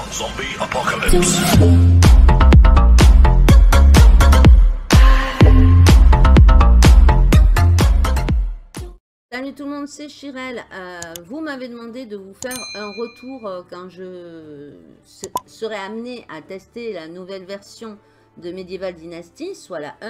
Zombie Apocalypse. Salut tout le monde, c'est Chirel. Vous m'avez demandé de vous faire un retour quand je serai amené à tester la nouvelle version de Medieval Dynasty, soit la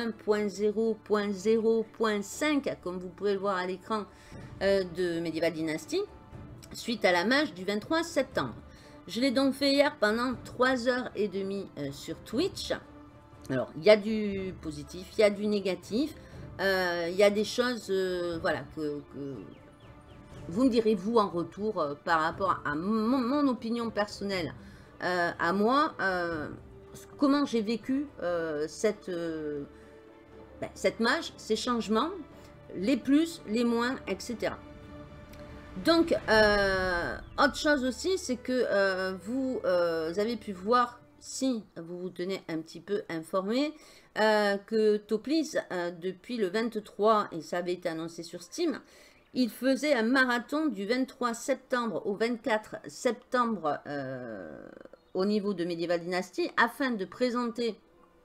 1.0.0.5, comme vous pouvez le voir à l'écran de Medieval Dynasty, suite à la mage du 23 septembre. Je l'ai donc fait hier pendant 3h30 sur Twitch. Alors, il y a du positif, il y a du négatif. Il y a des choses voilà, que vous me direz vous en retour par rapport à mon opinion personnelle à moi, comment j'ai vécu cette mage, ces changements, les plus, les moins, etc. Donc, autre chose aussi, c'est que vous avez pu voir, si vous vous tenez un petit peu informé, que Toplis, depuis le 23, et ça avait été annoncé sur Steam, il faisait un marathon du 23 septembre au 24 septembre au niveau de Medieval Dynasty, afin de présenter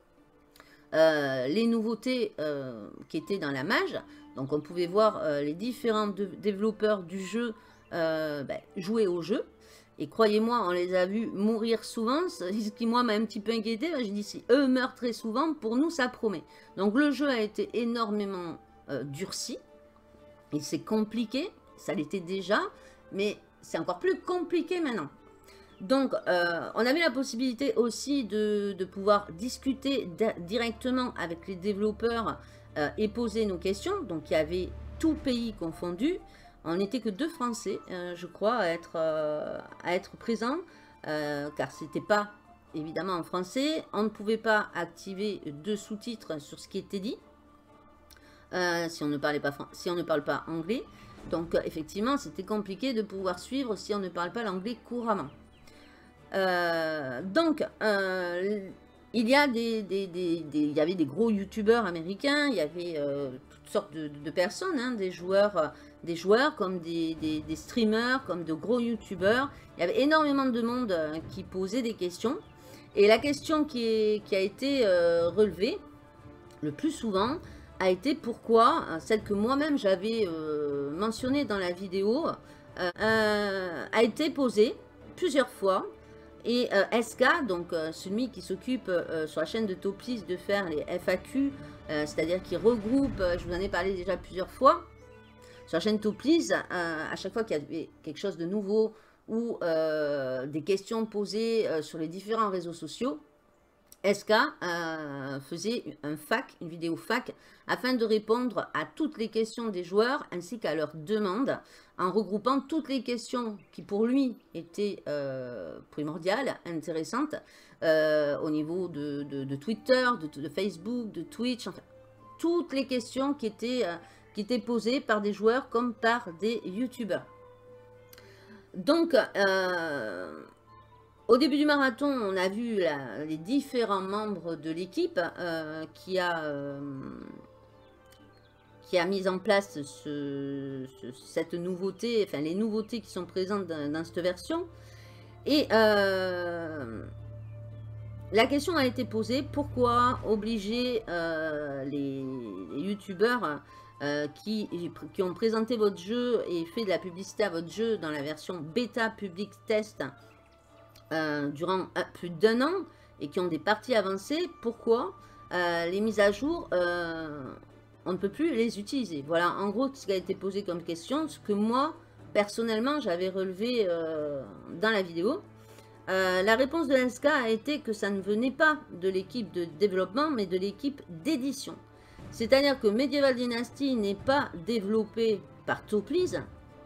les nouveautés qui étaient dans la mage. Donc on pouvait voir les différents développeurs du jeu jouer au jeu. Et croyez-moi, on les a vus mourir souvent, ce qui moi m'a un petit peu inquiété. J'ai dit, si eux meurent très souvent, pour nous ça promet. Donc le jeu a été énormément durci. Et c'est compliqué, ça l'était déjà, mais c'est encore plus compliqué maintenant. Donc on avait la possibilité aussi de pouvoir discuter directement avec les développeurs et poser nos questions. Donc il y avait tout pays confondu. On n'était que 2 Français, je crois, à être présents, car c'était pas évidemment en français. On ne pouvait pas activer de sous-titres sur ce qui était dit, si on ne parle pas anglais. Donc effectivement, c'était compliqué de pouvoir suivre si on ne parle pas l'anglais couramment. Donc, il y avait des gros youtubeurs américains, il y avait toutes sortes de personnes, hein, des joueurs comme des streamers, comme de gros youtubeurs. Il y avait énormément de monde qui posait des questions. Et la question qui a été relevée le plus souvent a été pourquoi, celle que moi-même j'avais mentionnée dans la vidéo, a été posée plusieurs fois. Et SK, donc celui qui s'occupe sur la chaîne de Toplis de faire les FAQ, c'est-à-dire qui regroupe, je vous en ai parlé déjà plusieurs fois, sur la chaîne Toplis, à chaque fois qu'il y avait quelque chose de nouveau ou des questions posées sur les différents réseaux sociaux, SK faisait une vidéo fac, afin de répondre à toutes les questions des joueurs ainsi qu'à leurs demandes, en regroupant toutes les questions qui pour lui étaient primordiales, intéressantes, au niveau de Twitter, de Facebook, de Twitch, enfin, toutes les questions qui étaient posées par des joueurs comme par des youtubeurs. Donc, au début du marathon, on a vu les différents membres de l'équipe qui a mis en place cette nouveauté, enfin les nouveautés qui sont présentes dans cette version. Et la question a été posée, pourquoi obliger les youtubeurs qui ont présenté votre jeu et fait de la publicité à votre jeu dans la version bêta public test durant plus d'1 an et qui ont des parties avancées, pourquoi les mises à jour, on ne peut plus les utiliser. Voilà en gros ce qui a été posé comme question, ce que moi personnellement j'avais relevé dans la vidéo. La réponse de SK a été que ça ne venait pas de l'équipe de développement mais de l'équipe d'édition. C'est-à-dire que Medieval Dynasty n'est pas développé par Toplis.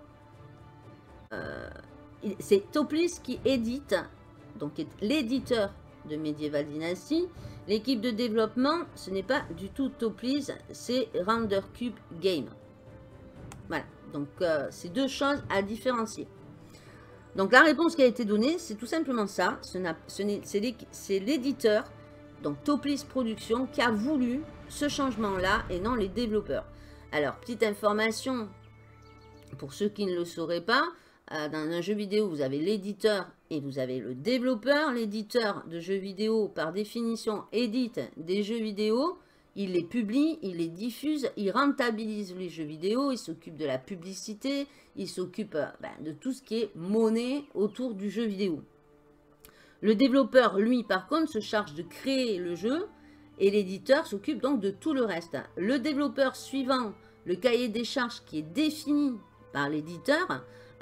C'est Toplis qui édite, donc est l'éditeur de Medieval Dynasty. L'équipe de développement, ce n'est pas du tout Toplis, c'est RenderCube Game. Voilà, donc c'est 2 choses à différencier. Donc la réponse qui a été donnée, c'est tout simplement ça. C'est l'éditeur, donc Toplis Productions, qui a voulu ce changement-là et non les développeurs. Alors, petite information, pour ceux qui ne le sauraient pas, dans un jeu vidéo, vous avez l'éditeur et vous avez le développeur. L'éditeur de jeux vidéo, par définition, édite des jeux vidéo. Il les publie, il les diffuse, il rentabilise les jeux vidéo, il s'occupe de la publicité, il s'occupe de tout ce qui est monnaie autour du jeu vidéo. Le développeur, lui, par contre, se charge de créer le jeu et l'éditeur s'occupe donc de tout le reste. Le développeur suivant le cahier des charges qui est défini par l'éditeur,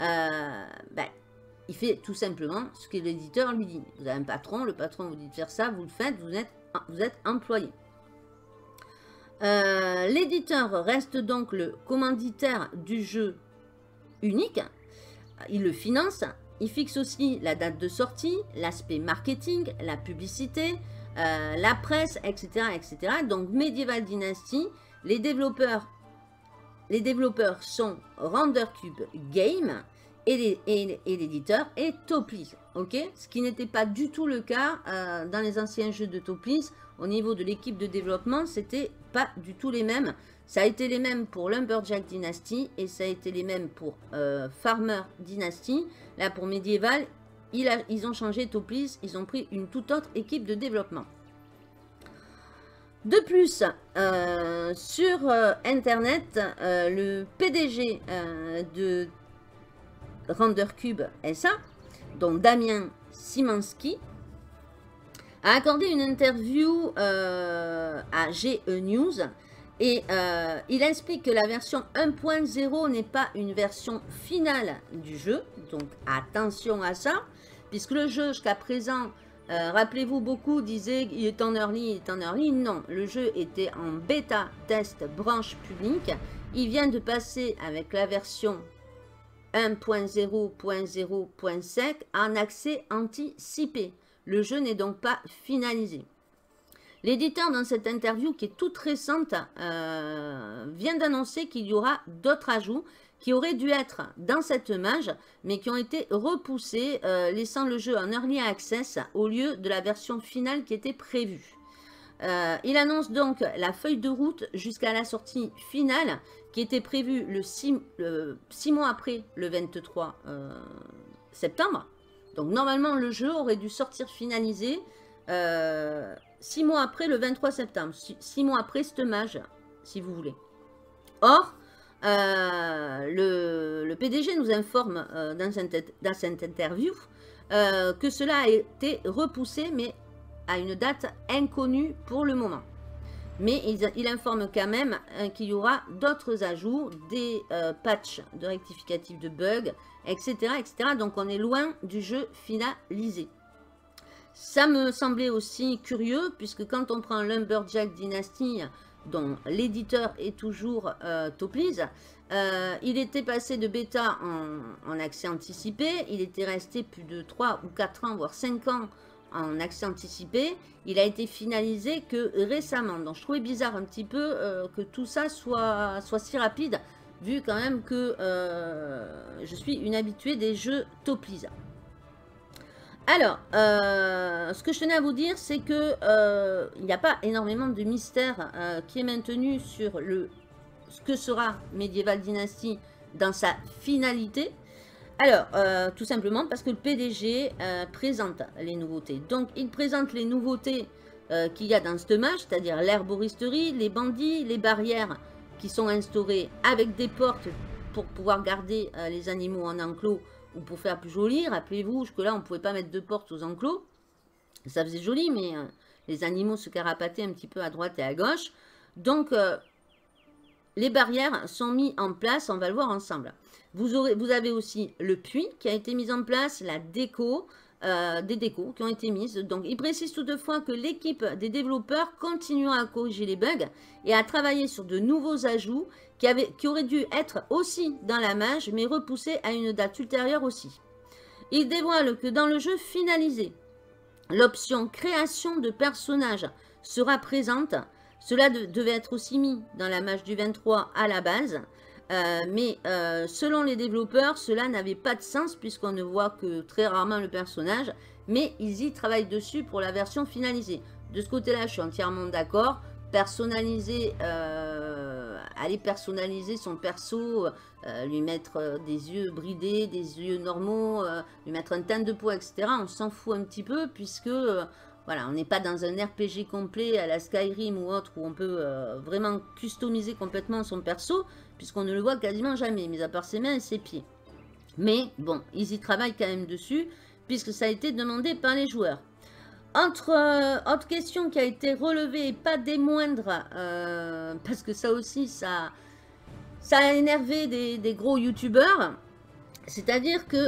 il fait tout simplement ce que l'éditeur lui dit. Vous avez un patron, le patron vous dit de faire ça, vous le faites, vous êtes employé. L'éditeur reste donc le commanditaire du jeu unique. Il le finance. Il fixe aussi la date de sortie, l'aspect marketing, la publicité, la presse, etc., etc. Donc Medieval Dynasty, les développeurs sont RenderCube Game et l'éditeur est Topliz. Okay, ce qui n'était pas du tout le cas dans les anciens jeux de Topliz. Au niveau de l'équipe de développement, c'était pas du tout les mêmes. Ça a été les mêmes pour Lumberjack Dynasty et ça a été les mêmes pour Farmer Dynasty. Là, pour Medieval, ils ont changé Topliz, ils ont pris une toute autre équipe de développement. De plus, sur Internet, le PDG de RenderCube SA, dont Damien Simanski, a accordé une interview à GE News et il explique que la version 1.0 n'est pas une version finale du jeu, donc attention à ça, puisque le jeu jusqu'à présent, rappelez-vous, beaucoup disaient il est en early, non, le jeu était en bêta test branche publique, il vient de passer avec la version 1.0.0.5 en accès anticipé. Le jeu n'est donc pas finalisé. L'éditeur, dans cette interview qui est toute récente, vient d'annoncer qu'il y aura d'autres ajouts qui auraient dû être dans cette mage, mais qui ont été repoussés, laissant le jeu en early access au lieu de la version finale qui était prévue. Il annonce donc la feuille de route jusqu'à la sortie finale qui était prévue le 6 mois après le 23 septembre. Donc normalement le jeu aurait dû sortir finalisé 6 mois après le 23 septembre, 6 mois après cette mage, si vous voulez. Or, le PDG nous informe dans cette interview que cela a été repoussé, mais à une date inconnue pour le moment. Mais il informe quand même qu'il y aura d'autres ajouts, des patchs de rectificatifs de bugs, etc., etc. Donc on est loin du jeu finalisé. Ça me semblait aussi curieux, puisque quand on prend Lumberjack Dynasty, dont l'éditeur est toujours Topliz, il était passé de bêta en accès anticipé, il était resté plus de 3 ou 4 ans, voire 5 ans en accès anticipé, il a été finalisé que récemment. Donc je trouvais bizarre un petit peu que tout ça soit si rapide, vu quand même que je suis une habituée des jeux Topliz. Alors, ce que je tenais à vous dire, c'est que il n'y a pas énormément de mystère qui est maintenu sur ce que sera Medieval Dynasty dans sa finalité. Alors, tout simplement parce que le PDG présente les nouveautés. Donc, il présente les nouveautés qu'il y a dans ce mage, c'est-à-dire l'herboristerie, les bandits, les barrières qui sont instaurées avec des portes pour pouvoir garder les animaux en enclos ou pour faire plus joli. Rappelez-vous, jusque-là, on ne pouvait pas mettre de portes aux enclos. Ça faisait joli, mais les animaux se carapataient un petit peu à droite et à gauche. Donc, les barrières sont mises en place, on va le voir ensemble. Vous avez aussi le puits qui a été mis en place, la déco, des décos qui ont été mises. Donc, il précise toutefois que l'équipe des développeurs continuera à corriger les bugs et à travailler sur de nouveaux ajouts qui auraient dû être aussi dans la mage, mais repoussés à une date ultérieure aussi. Il dévoile que dans le jeu finalisé, l'option création de personnages sera présente. Cela devait être aussi mis dans la mage du 23 à la base. Mais selon les développeurs, cela n'avait pas de sens puisqu'on ne voit que très rarement le personnage. Mais ils y travaillent dessus pour la version finalisée. De ce côté-là, je suis entièrement d'accord. Personnaliser aller personnaliser son perso, lui mettre des yeux bridés, des yeux normaux, lui mettre un teint de peau, etc. On s'en fout un petit peu puisque voilà, on n'est pas dans un RPG complet à la Skyrim ou autre où on peut vraiment customiser complètement son perso puisqu'on ne le voit quasiment jamais, mis à part ses mains et ses pieds. Mais bon, ils y travaillent quand même dessus puisque ça a été demandé par les joueurs. Autre question qui a été relevée, et pas des moindres, parce que ça aussi, ça a énervé des gros youtubeurs. C'est-à-dire que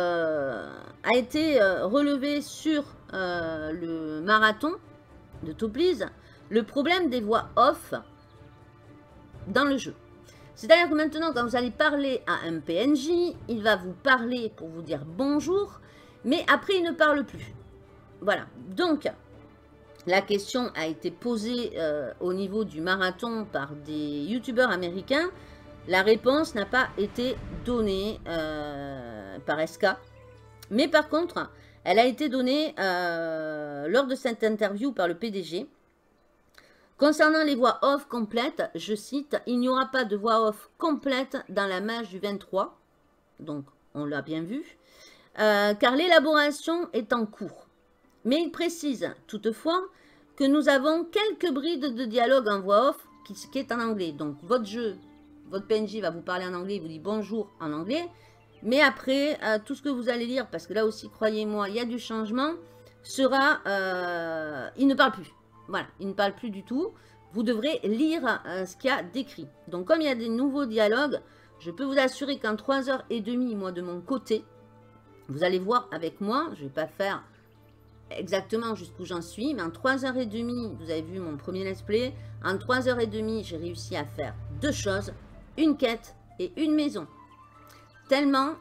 a été relevé sur le marathon de Topliz le problème des voix off dans le jeu. C'est-à-dire que maintenant, quand vous allez parler à un PNJ, il va vous parler pour vous dire bonjour, mais après, il ne parle plus. Voilà, donc la question a été posée au niveau du marathon par des youtubeurs américains. La réponse n'a pas été donnée par SK. Mais par contre, elle a été donnée lors de cette interview par le PDG. Concernant les voix off complètes, je cite, « Il n'y aura pas de voix off complète dans la mage du 23. » Donc, on l'a bien vu. Car l'élaboration est en cours. Mais il précise toutefois que nous avons quelques brides de dialogue en voix off qui est en anglais. Donc votre jeu, votre PNJ va vous parler en anglais, il vous dit bonjour en anglais. Mais après, tout ce que vous allez lire, parce que là aussi, croyez-moi, il y a du changement, sera... il ne parle plus. Voilà, il ne parle plus du tout. Vous devrez lire ce qu'il y a décrit. Donc comme il y a des nouveaux dialogues, je peux vous assurer qu'en 3h30, moi de mon côté, vous allez voir avec moi, je ne vais pas faire exactement jusqu'où j'en suis, mais en 3h30, vous avez vu mon premier let's play, en 3h30, j'ai réussi à faire 2 choses, une quête et une maison. Tellement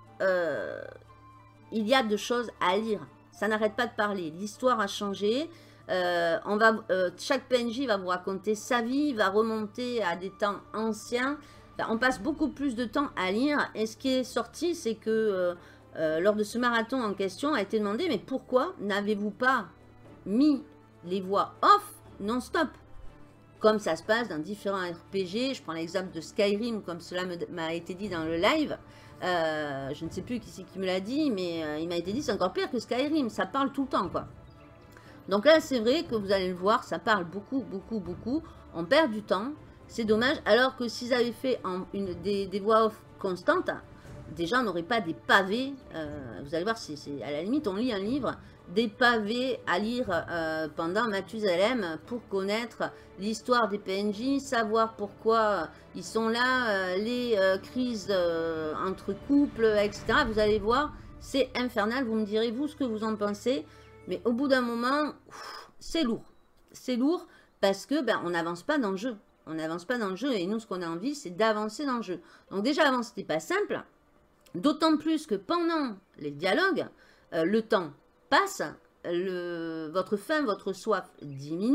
il y a de choses à lire, ça n'arrête pas de parler, l'histoire a changé, chaque PNJ va vous raconter sa vie, va remonter à des temps anciens, enfin, on passe beaucoup plus de temps à lire, et ce qui est sorti, c'est que... lors de ce marathon en question, a été demandé, mais pourquoi n'avez-vous pas mis les voix off non-stop? Comme ça se passe dans différents RPG, je prends l'exemple de Skyrim, comme cela m'a été dit dans le live, je ne sais plus qui c'est qui me l'a dit, mais il m'a été dit, c'est encore pire que Skyrim, ça parle tout le temps, quoi. Donc là, c'est vrai que vous allez le voir, ça parle beaucoup, beaucoup, beaucoup, on perd du temps, c'est dommage, alors que s'ils avaient fait des voix off constantes, déjà, on n'aurait pas des pavés, vous allez voir, à la limite, on lit un livre, des pavés à lire pendant Mathusalem pour connaître l'histoire des PNJ, savoir pourquoi ils sont là, les crises entre couples, etc. Vous allez voir, c'est infernal, vous me direz, vous, ce que vous en pensez, mais au bout d'un moment, c'est lourd. C'est lourd parce que on n'avance pas dans le jeu. On n'avance pas dans le jeu et nous, ce qu'on a envie, c'est d'avancer dans le jeu. Donc déjà, avant, c'était pas simple. D'autant plus que pendant les dialogues, le temps passe, votre faim, votre soif diminue,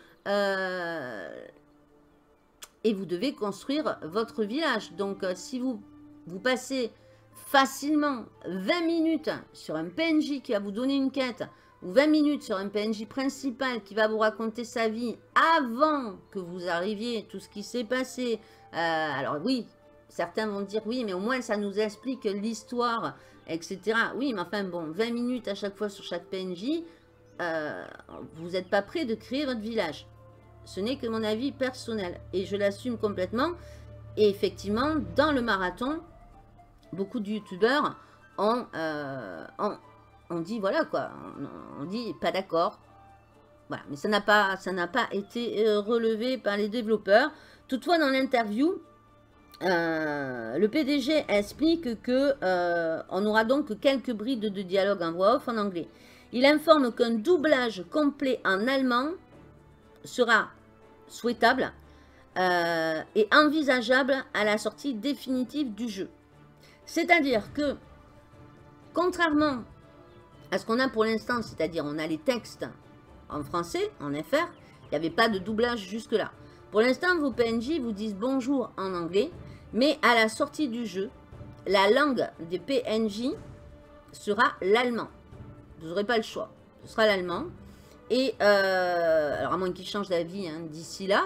et vous devez construire votre village. Donc si vous passez facilement 20 minutes sur un PNJ qui va vous donner une quête, ou 20 minutes sur un PNJ principal qui va vous raconter sa vie avant que vous arriviez, tout ce qui s'est passé, alors oui, certains vont dire, oui, mais au moins, ça nous explique l'histoire, etc. Oui, mais enfin, bon, 20 minutes à chaque fois sur chaque PNJ, vous n'êtes pas prêt de créer votre village. Ce n'est que mon avis personnel. Et je l'assume complètement. Et effectivement, dans le marathon, beaucoup de youtubeurs ont dit, voilà quoi, on dit pas d'accord. Voilà, mais ça n'a pas été relevé par les développeurs. Toutefois, dans l'interview, le PDG explique que on n'aura donc que quelques brides de dialogue en voix off en anglais. Il informe qu'un doublage complet en allemand sera souhaitable et envisageable à la sortie définitive du jeu. C'est-à-dire que, contrairement à ce qu'on a pour l'instant, c'est-à-dire on a les textes en français, en FR, il n'y avait pas de doublage jusque-là. Pour l'instant, vos PNJ vous disent bonjour en anglais, mais à la sortie du jeu, la langue des PNJ sera l'allemand. Vous n'aurez pas le choix. Ce sera l'allemand. Et, alors à moins qu'ils changent d'avis d'ici là,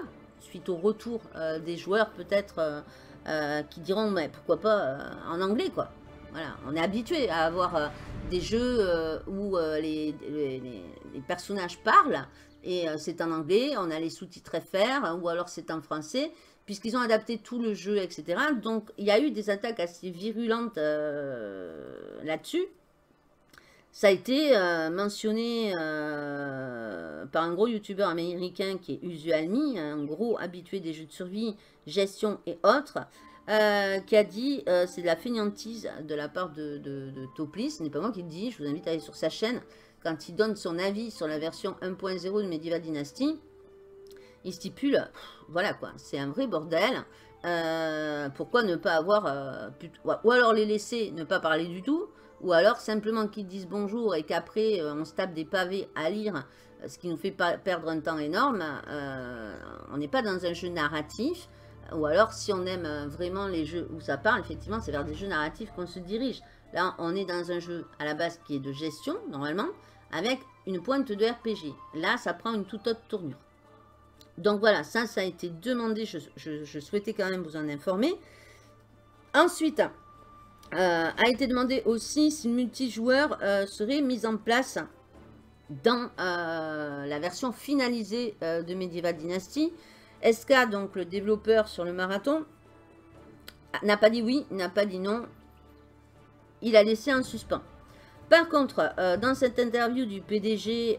suite au retour des joueurs peut-être qui diront mais pourquoi pas en anglais quoi. Voilà, on est habitué à avoir des jeux où les personnages parlent et c'est en anglais, on a les sous-titres FR ou alors c'est en français puisqu'ils ont adapté tout le jeu, etc. Donc il y a eu des attaques assez virulentes là-dessus. Ça a été mentionné par un gros youtubeur américain qui est Usually, un gros habitué des jeux de survie, gestion et autres, qui a dit c'est de la fainéantise de la part de Toplis. Ce n'est pas moi qui le dis, je vous invite à aller sur sa chaîne. Quand il donne son avis sur la version 1.0 de Medieval Dynasty, il stipule, voilà quoi, c'est un vrai bordel. Pourquoi ne pas avoir... ou alors les laisser ne pas parler du tout, ou alors simplement qu'ils disent bonjour et qu'après on se tape des pavés à lire, ce qui nous fait perdre un temps énorme. On n'est pas dans un jeu narratif, ou alors si on aime vraiment les jeux où ça parle, effectivement c'est vers des jeux narratifs qu'on se dirige. Là on est dans un jeu à la base qui est de gestion, normalement, avec une pointe de RPG. Là ça prend une toute autre tournure. Donc voilà, ça a été demandé, je souhaitais quand même vous en informer. Ensuite, a été demandé aussi si le multijoueur serait mis en place dans la version finalisée de Medieval Dynasty. SK, donc le développeur sur le marathon, n'a pas dit oui, n'a pas dit non. Il a laissé en suspens. Par contre, dans cette interview du PDG,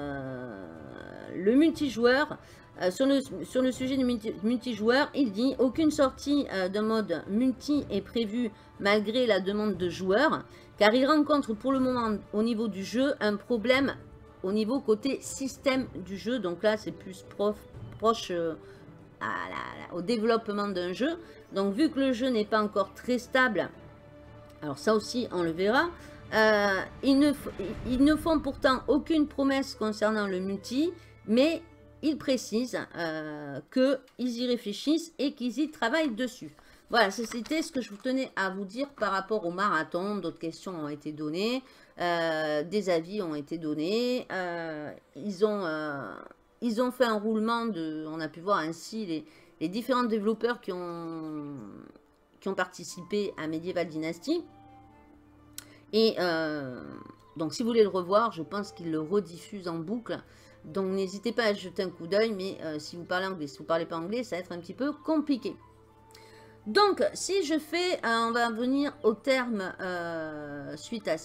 le multijoueur... sur le sujet du multijoueur, il dit « Aucune sortie de mode multi est prévue malgré la demande de joueurs, car il rencontre pour le moment au niveau du jeu un problème au niveau côté système du jeu. » Donc là, c'est plus proche au développement d'un jeu. Donc vu que le jeu n'est pas encore très stable, alors ça aussi, on le verra, ils ne font pourtant aucune promesse concernant le multi, mais... ils précisent qu'ils y réfléchissent et qu'ils y travaillent dessus. Voilà, c'était ce que je tenais à vous dire par rapport au marathon. D'autres questions ont été données, des avis ont été donnés. Ils ont fait un roulement de... On a pu voir ainsi les différents développeurs qui ont participé à Medieval Dynasty. Et donc, si vous voulez le revoir, je pense qu'ils le rediffusent en boucle. Donc n'hésitez pas à jeter un coup d'œil, mais si vous parlez anglais, si vous ne parlez pas anglais, ça va être un petit peu compliqué. Donc si je fais, on va venir au terme suite à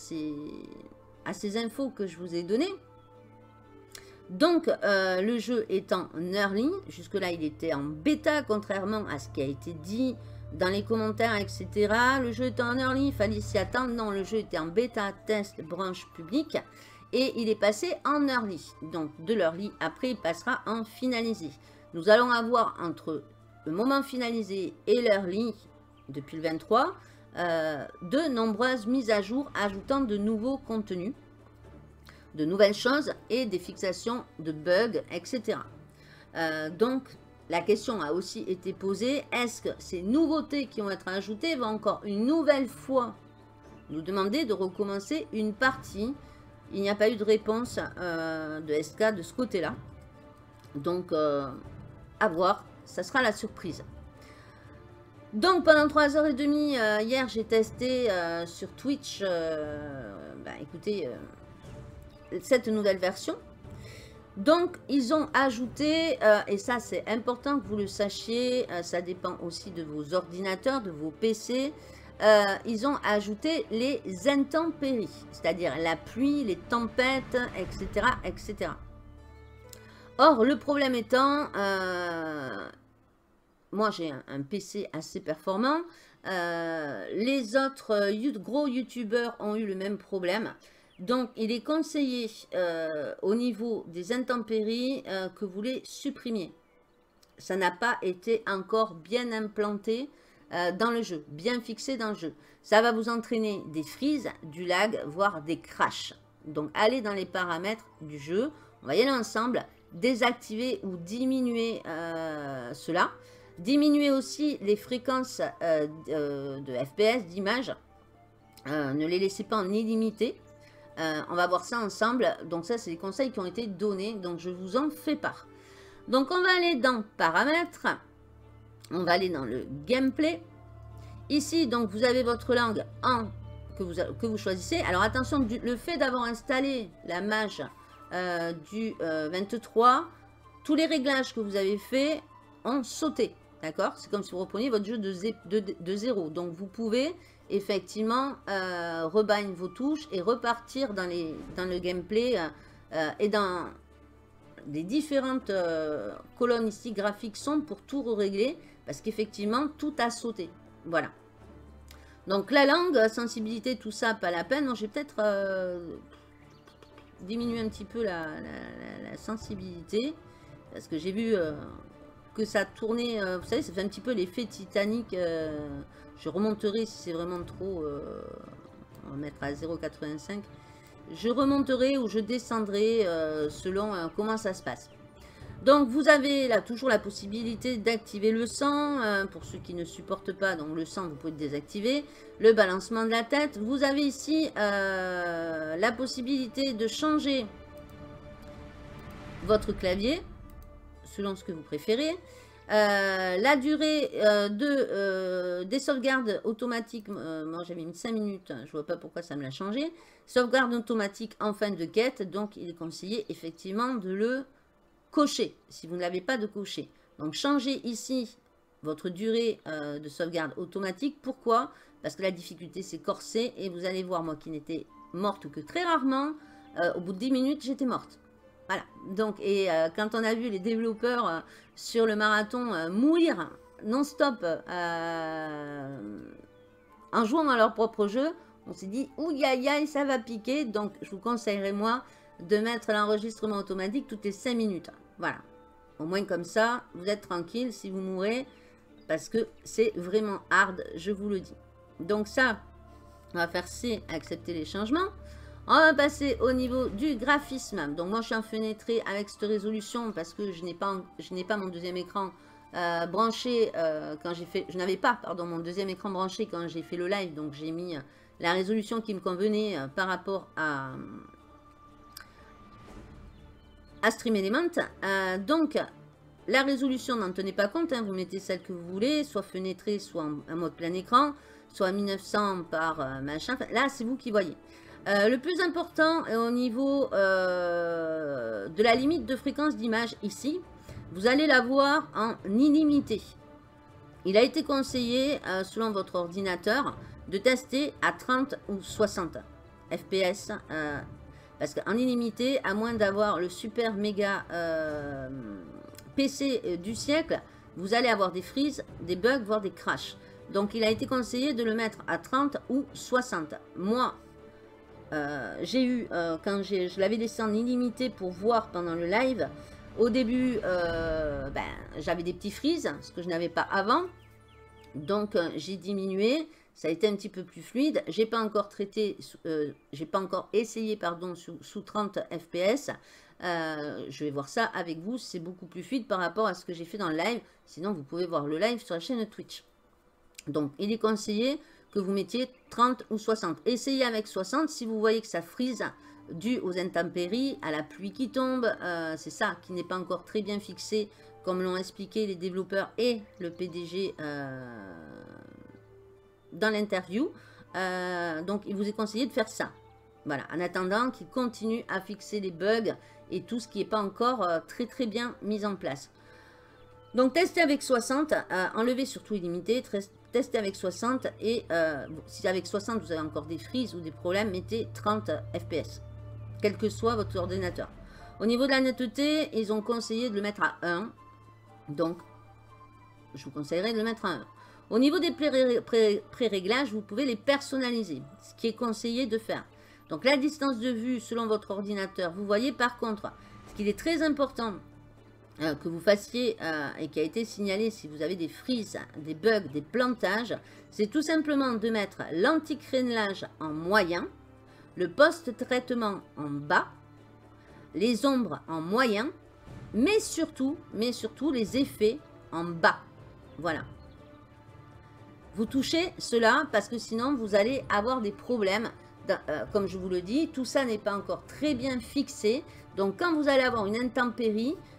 ces infos que je vous ai données. Donc le jeu est en early, jusque là il était en bêta, contrairement à ce qui a été dit dans les commentaires, etc. Le jeu était en early, il fallait s'y attendre. Non, le jeu était en bêta, test, branche publique. Et il est passé en early. Donc de l'early, après il passera en finalisé. Nous allons avoir entre le moment finalisé et l'early, depuis le 23, de nombreuses mises à jour ajoutant de nouveaux contenus, de nouvelles choses et des fixations de bugs, etc. Donc la question a aussi été posée, est-ce que ces nouveautés qui vont être ajoutées vont encore une nouvelle fois nous demander de recommencer une partie? Il n'y a pas eu de réponse de SK de ce côté-là. Donc, à voir. Ça sera la surprise. Donc, pendant 3h30, hier, j'ai testé sur Twitch, écoutez, cette nouvelle version. Donc, ils ont ajouté, et ça, c'est important que vous le sachiez, ça dépend aussi de vos ordinateurs, de vos PC. Ils ont ajouté les intempéries, c'est-à-dire la pluie, les tempêtes, etc., etc. Or, le problème étant, moi j'ai un PC assez performant, les autres gros youtubeurs ont eu le même problème. Donc, il est conseillé au niveau des intempéries que vous les supprimiez. Ça n'a pas été encore bien implanté dans le jeu, bien fixé dans le jeu. Ça va vous entraîner des freezes, du lag, voire des crashs. Donc, allez dans les paramètres du jeu. On va y aller ensemble. Désactiver ou diminuer cela. Diminuer aussi les fréquences de FPS, d'image. Ne les laissez pas en illimité. On va voir ça ensemble. Donc ça, c'est des conseils qui ont été donnés. Donc je vous en fais part. Donc on va aller dans paramètres, on va aller dans le gameplay. Ici, donc vous avez votre langue en que vous choisissez. Alors attention, le fait d'avoir installé la mage du 23, tous les réglages que vous avez fait ont sauté. D'accord? C'est comme si vous repreniez votre jeu de zéro. Donc vous pouvez effectivement rebind vos touches et repartir dans le gameplay et dans les différentes colonnes ici graphiques sombres pour tout régler parce qu'effectivement tout a sauté. Voilà. Donc la langue, sensibilité, tout ça, pas la peine. Donc j'ai peut-être diminué un petit peu la sensibilité. Parce que j'ai vu que ça tournait, vous savez, ça fait un petit peu l'effet Titanic. Je remonterai si c'est vraiment trop. On va mettre à 0,85. Je remonterai ou je descendrai selon comment ça se passe. Donc vous avez là toujours la possibilité d'activer le sang, pour ceux qui ne supportent pas, donc le sang vous pouvez le désactiver, le balancement de la tête. Vous avez ici la possibilité de changer votre clavier, selon ce que vous préférez. La durée des sauvegardes automatiques, moi j'avais mis 5 minutes, je vois pas pourquoi ça me l'a changé. Sauvegarde automatique en fin de quête, donc il est conseillé effectivement de le cocher, si vous ne l'avez pas de cocher. Donc changez ici votre durée de sauvegarde automatique. Pourquoi? Parce que la difficulté c'est corsé et vous allez voir, moi qui n'étais morte que très rarement, au bout de 10 minutes j'étais morte. Voilà, donc et quand on a vu les développeurs sur le marathon mourir non-stop en jouant à leur propre jeu, on s'est dit, ouïe aïe aïe, ça va piquer. Donc je vous conseillerais moi de mettre l'enregistrement automatique toutes les 5 minutes. Voilà, au moins comme ça, vous êtes tranquille si vous mourrez, parce que c'est vraiment hard, je vous le dis. Donc ça, on va faire C, accepter les changements. On va passer au niveau du graphisme. Donc moi je suis enfenêtrée avec cette résolution parce que je n'ai pas mon deuxième écran branché quand j'ai fait... Je n'avais pas, pardon, mon deuxième écran branché quand j'ai fait le live. Donc j'ai mis la résolution qui me convenait par rapport à Stream Element. Donc la résolution, n'en tenez pas compte, hein, vous mettez celle que vous voulez, soit fenêtrée, soit en mode plein écran, soit 1900 par machin. Enfin, là c'est vous qui voyez. Le plus important est au niveau de la limite de fréquence d'image ici. Vous allez la voir en illimité. Il a été conseillé, selon votre ordinateur, de tester à 30 ou 60 FPS. Parce qu'en illimité, à moins d'avoir le super méga PC du siècle, vous allez avoir des freezes, des bugs, voire des crashs. Donc il a été conseillé de le mettre à 30 ou 60. Moi, j'ai eu, quand je l'avais laissé en illimité pour voir pendant le live, au début, j'avais des petits freezes, ce que je n'avais pas avant. Donc, j'ai diminué. Ça a été un petit peu plus fluide. J'ai pas encore traité, j'ai pas encore essayé, pardon, sous 30 FPS. Je vais voir ça avec vous. C'est beaucoup plus fluide par rapport à ce que j'ai fait dans le live. Sinon, vous pouvez voir le live sur la chaîne Twitch. Donc, il est conseillé que vous mettiez 30 ou 60. Essayez avec 60 si vous voyez que ça frise dû aux intempéries, à la pluie qui tombe. C'est ça qui n'est pas encore très bien fixé, comme l'ont expliqué les développeurs et le PDG dans l'interview. Donc, il vous est conseillé de faire ça. Voilà, en attendant qu'il continue à fixer les bugs et tout ce qui n'est pas encore très bien mis en place. Donc, testez avec 60, enlevez surtout illimité, testez avec 60 et si avec 60 vous avez encore des freezes ou des problèmes, mettez 30 FPS, quel que soit votre ordinateur. Au niveau de la netteté, ils ont conseillé de le mettre à 1, donc je vous conseillerais de le mettre à 1. Au niveau des pré-réglages, vous pouvez les personnaliser, ce qui est conseillé de faire. Donc la distance de vue selon votre ordinateur, vous voyez par contre, ce qu'il est très important que vous fassiez et qui a été signalé si vous avez des freezes, des bugs, des plantages, c'est tout simplement de mettre l'anti-crénelage en moyen, le post-traitement en bas, les ombres en moyen, mais surtout les effets en bas. Voilà. Vous touchez cela parce que sinon vous allez avoir des problèmes. Comme je vous le dis, tout ça n'est pas encore très bien fixé. Donc quand vous allez avoir une intempérie,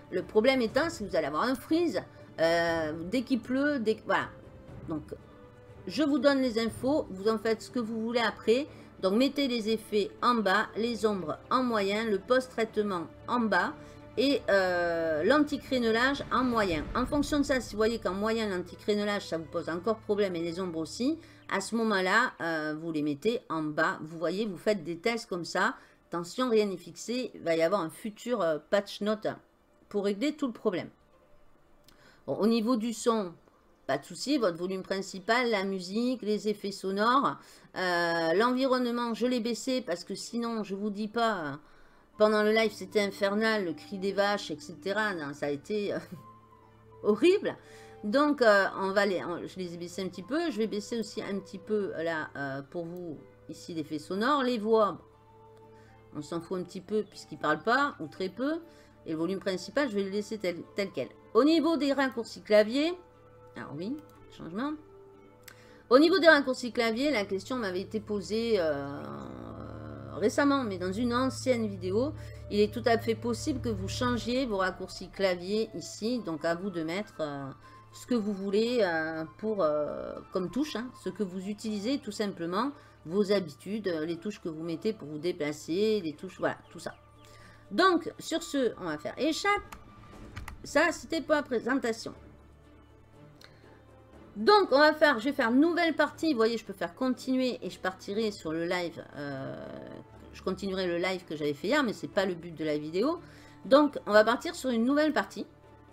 Le problème étant, c'est que vous allez avoir un freeze dès qu'il pleut, voilà. Donc, je vous donne les infos, vous en faites ce que vous voulez après. Donc, mettez les effets en bas, les ombres en moyen, le post-traitement en bas et l'anti-crénelage en moyen. En fonction de ça, si vous voyez qu'en moyen, l'anti-crénelage, ça vous pose encore problème et les ombres aussi, à ce moment-là, vous les mettez en bas. Vous voyez, vous faites des tests comme ça. Attention, rien n'est fixé. Il va y avoir un futur patch note pour régler tout le problème. Bon, au niveau du son, pas de souci, votre volume principal, la musique, les effets sonores, l'environnement, je l'ai baissé parce que sinon, je vous dis pas, pendant le live, c'était infernal, le cri des vaches, etc. Non, ça a été horrible. Donc, je les ai baissés un petit peu. Je vais baisser aussi un petit peu, là, pour vous, ici, l'effet sonore. Les voix, on s'en fout un petit peu puisqu'ils ne parlent pas, ou très peu. Et le volume principal, je vais le laisser tel quel. Au niveau des raccourcis clavier, alors oui, changement. Au niveau des raccourcis clavier, la question m'avait été posée récemment, mais dans une ancienne vidéo. Il est tout à fait possible que vous changiez vos raccourcis clavier ici. Donc, à vous de mettre ce que vous voulez comme touche, hein, ce que vous utilisez tout simplement, vos habitudes, les touches que vous mettez pour vous déplacer, les touches, voilà, tout ça. Donc, sur ce, on va faire échappe. Ça, c'était pour la présentation. Donc, je vais faire nouvelle partie. Vous voyez, je peux faire continuer et je partirai sur le live. Je continuerai le live que j'avais fait hier, mais ce n'est pas le but de la vidéo. Donc, on va partir sur une nouvelle partie.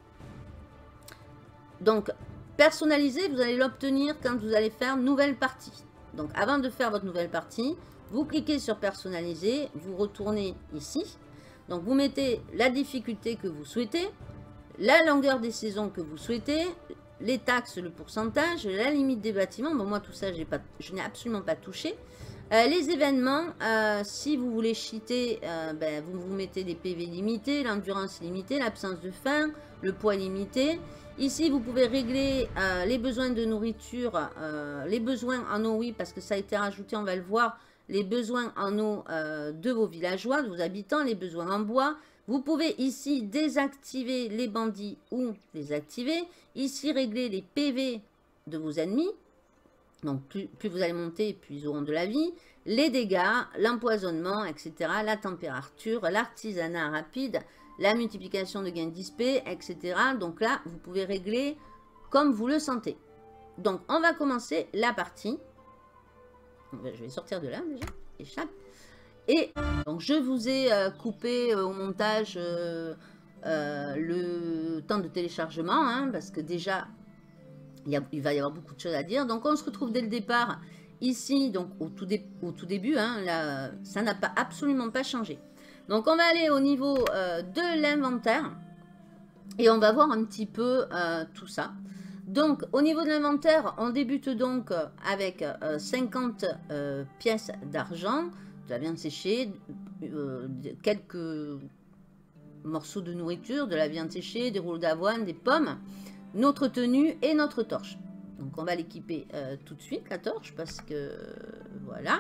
Donc, personnaliser, vous allez l'obtenir quand vous allez faire nouvelle partie. Donc, avant de faire votre nouvelle partie, vous cliquez sur personnaliser, vous retournez ici. Donc, vous mettez la difficulté que vous souhaitez, la longueur des saisons que vous souhaitez, les taxes, le pourcentage, la limite des bâtiments. Bon, moi, tout ça, je n'ai absolument pas touché. Les événements, si vous voulez cheater, vous mettez des PV limités, l'endurance limitée, l'absence de faim, le poids limité. Ici, vous pouvez régler les besoins de nourriture, les besoins en eau, oui, parce que ça a été rajouté, on va le voir, les besoins en eau de vos villageois, de vos habitants, les besoins en bois. Vous pouvez ici désactiver les bandits ou les activer. Ici, régler les PV de vos ennemis. Donc, plus vous allez monter, plus ils auront de la vie. Les dégâts, l'empoisonnement, etc. La température, l'artisanat rapide, la multiplication de gains d'XP, etc. Donc là, vous pouvez régler comme vous le sentez. Donc, on va commencer la partie. Je vais sortir de là déjà. Échappe. Et donc, je vous ai coupé au montage le temps de téléchargement, hein, parce que déjà, il va y avoir beaucoup de choses à dire. Donc, on se retrouve dès le départ ici, donc au tout début. Hein, là, ça n'a absolument pas changé. Donc, on va aller au niveau de l'inventaire et on va voir un petit peu tout ça. Donc, au niveau de l'inventaire, on débute donc avec 50 pièces d'argent, de la viande séchée, quelques morceaux de nourriture, de la viande séchée, des rouleaux d'avoine, des pommes, notre tenue et notre torche. Donc, on va l'équiper tout de suite, la torche, parce que voilà.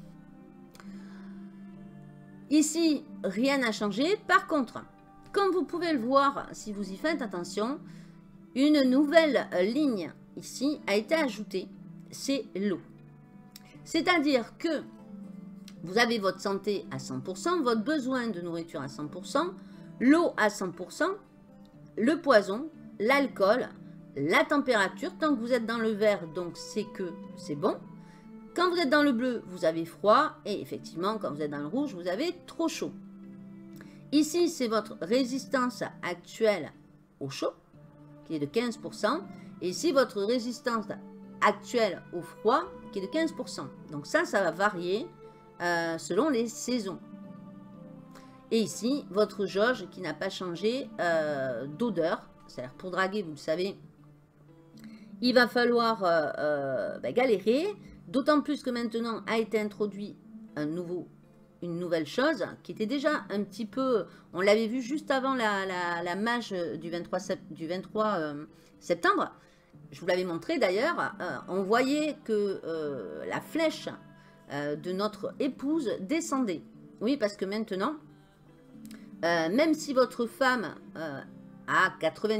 Ici, rien n'a changé. Par contre, comme vous pouvez le voir, si vous y faites attention, une nouvelle ligne ici a été ajoutée, c'est l'eau. C'est-à-dire que vous avez votre santé à 100%, votre besoin de nourriture à 100%, l'eau à 100%, le poison, l'alcool, la température. Tant que vous êtes dans le vert, donc c'est que c'est bon. Quand vous êtes dans le bleu, vous avez froid. Et effectivement, quand vous êtes dans le rouge, vous avez trop chaud. Ici, c'est votre résistance actuelle au chaud, qui est de 15%. Et ici, votre résistance actuelle au froid, qui est de 15%. Donc ça va varier selon les saisons. Et ici, votre jauge qui n'a pas changé d'odeur. C'est-à-dire, pour draguer, vous le savez, il va falloir galérer. D'autant plus que maintenant a été introduit une nouvelle chose qui était déjà un petit peu... On l'avait vu juste avant la mage du 23 septembre. Je vous l'avais montré d'ailleurs. On voyait que la flèche de notre épouse descendait. Oui, parce que maintenant, même si votre femme à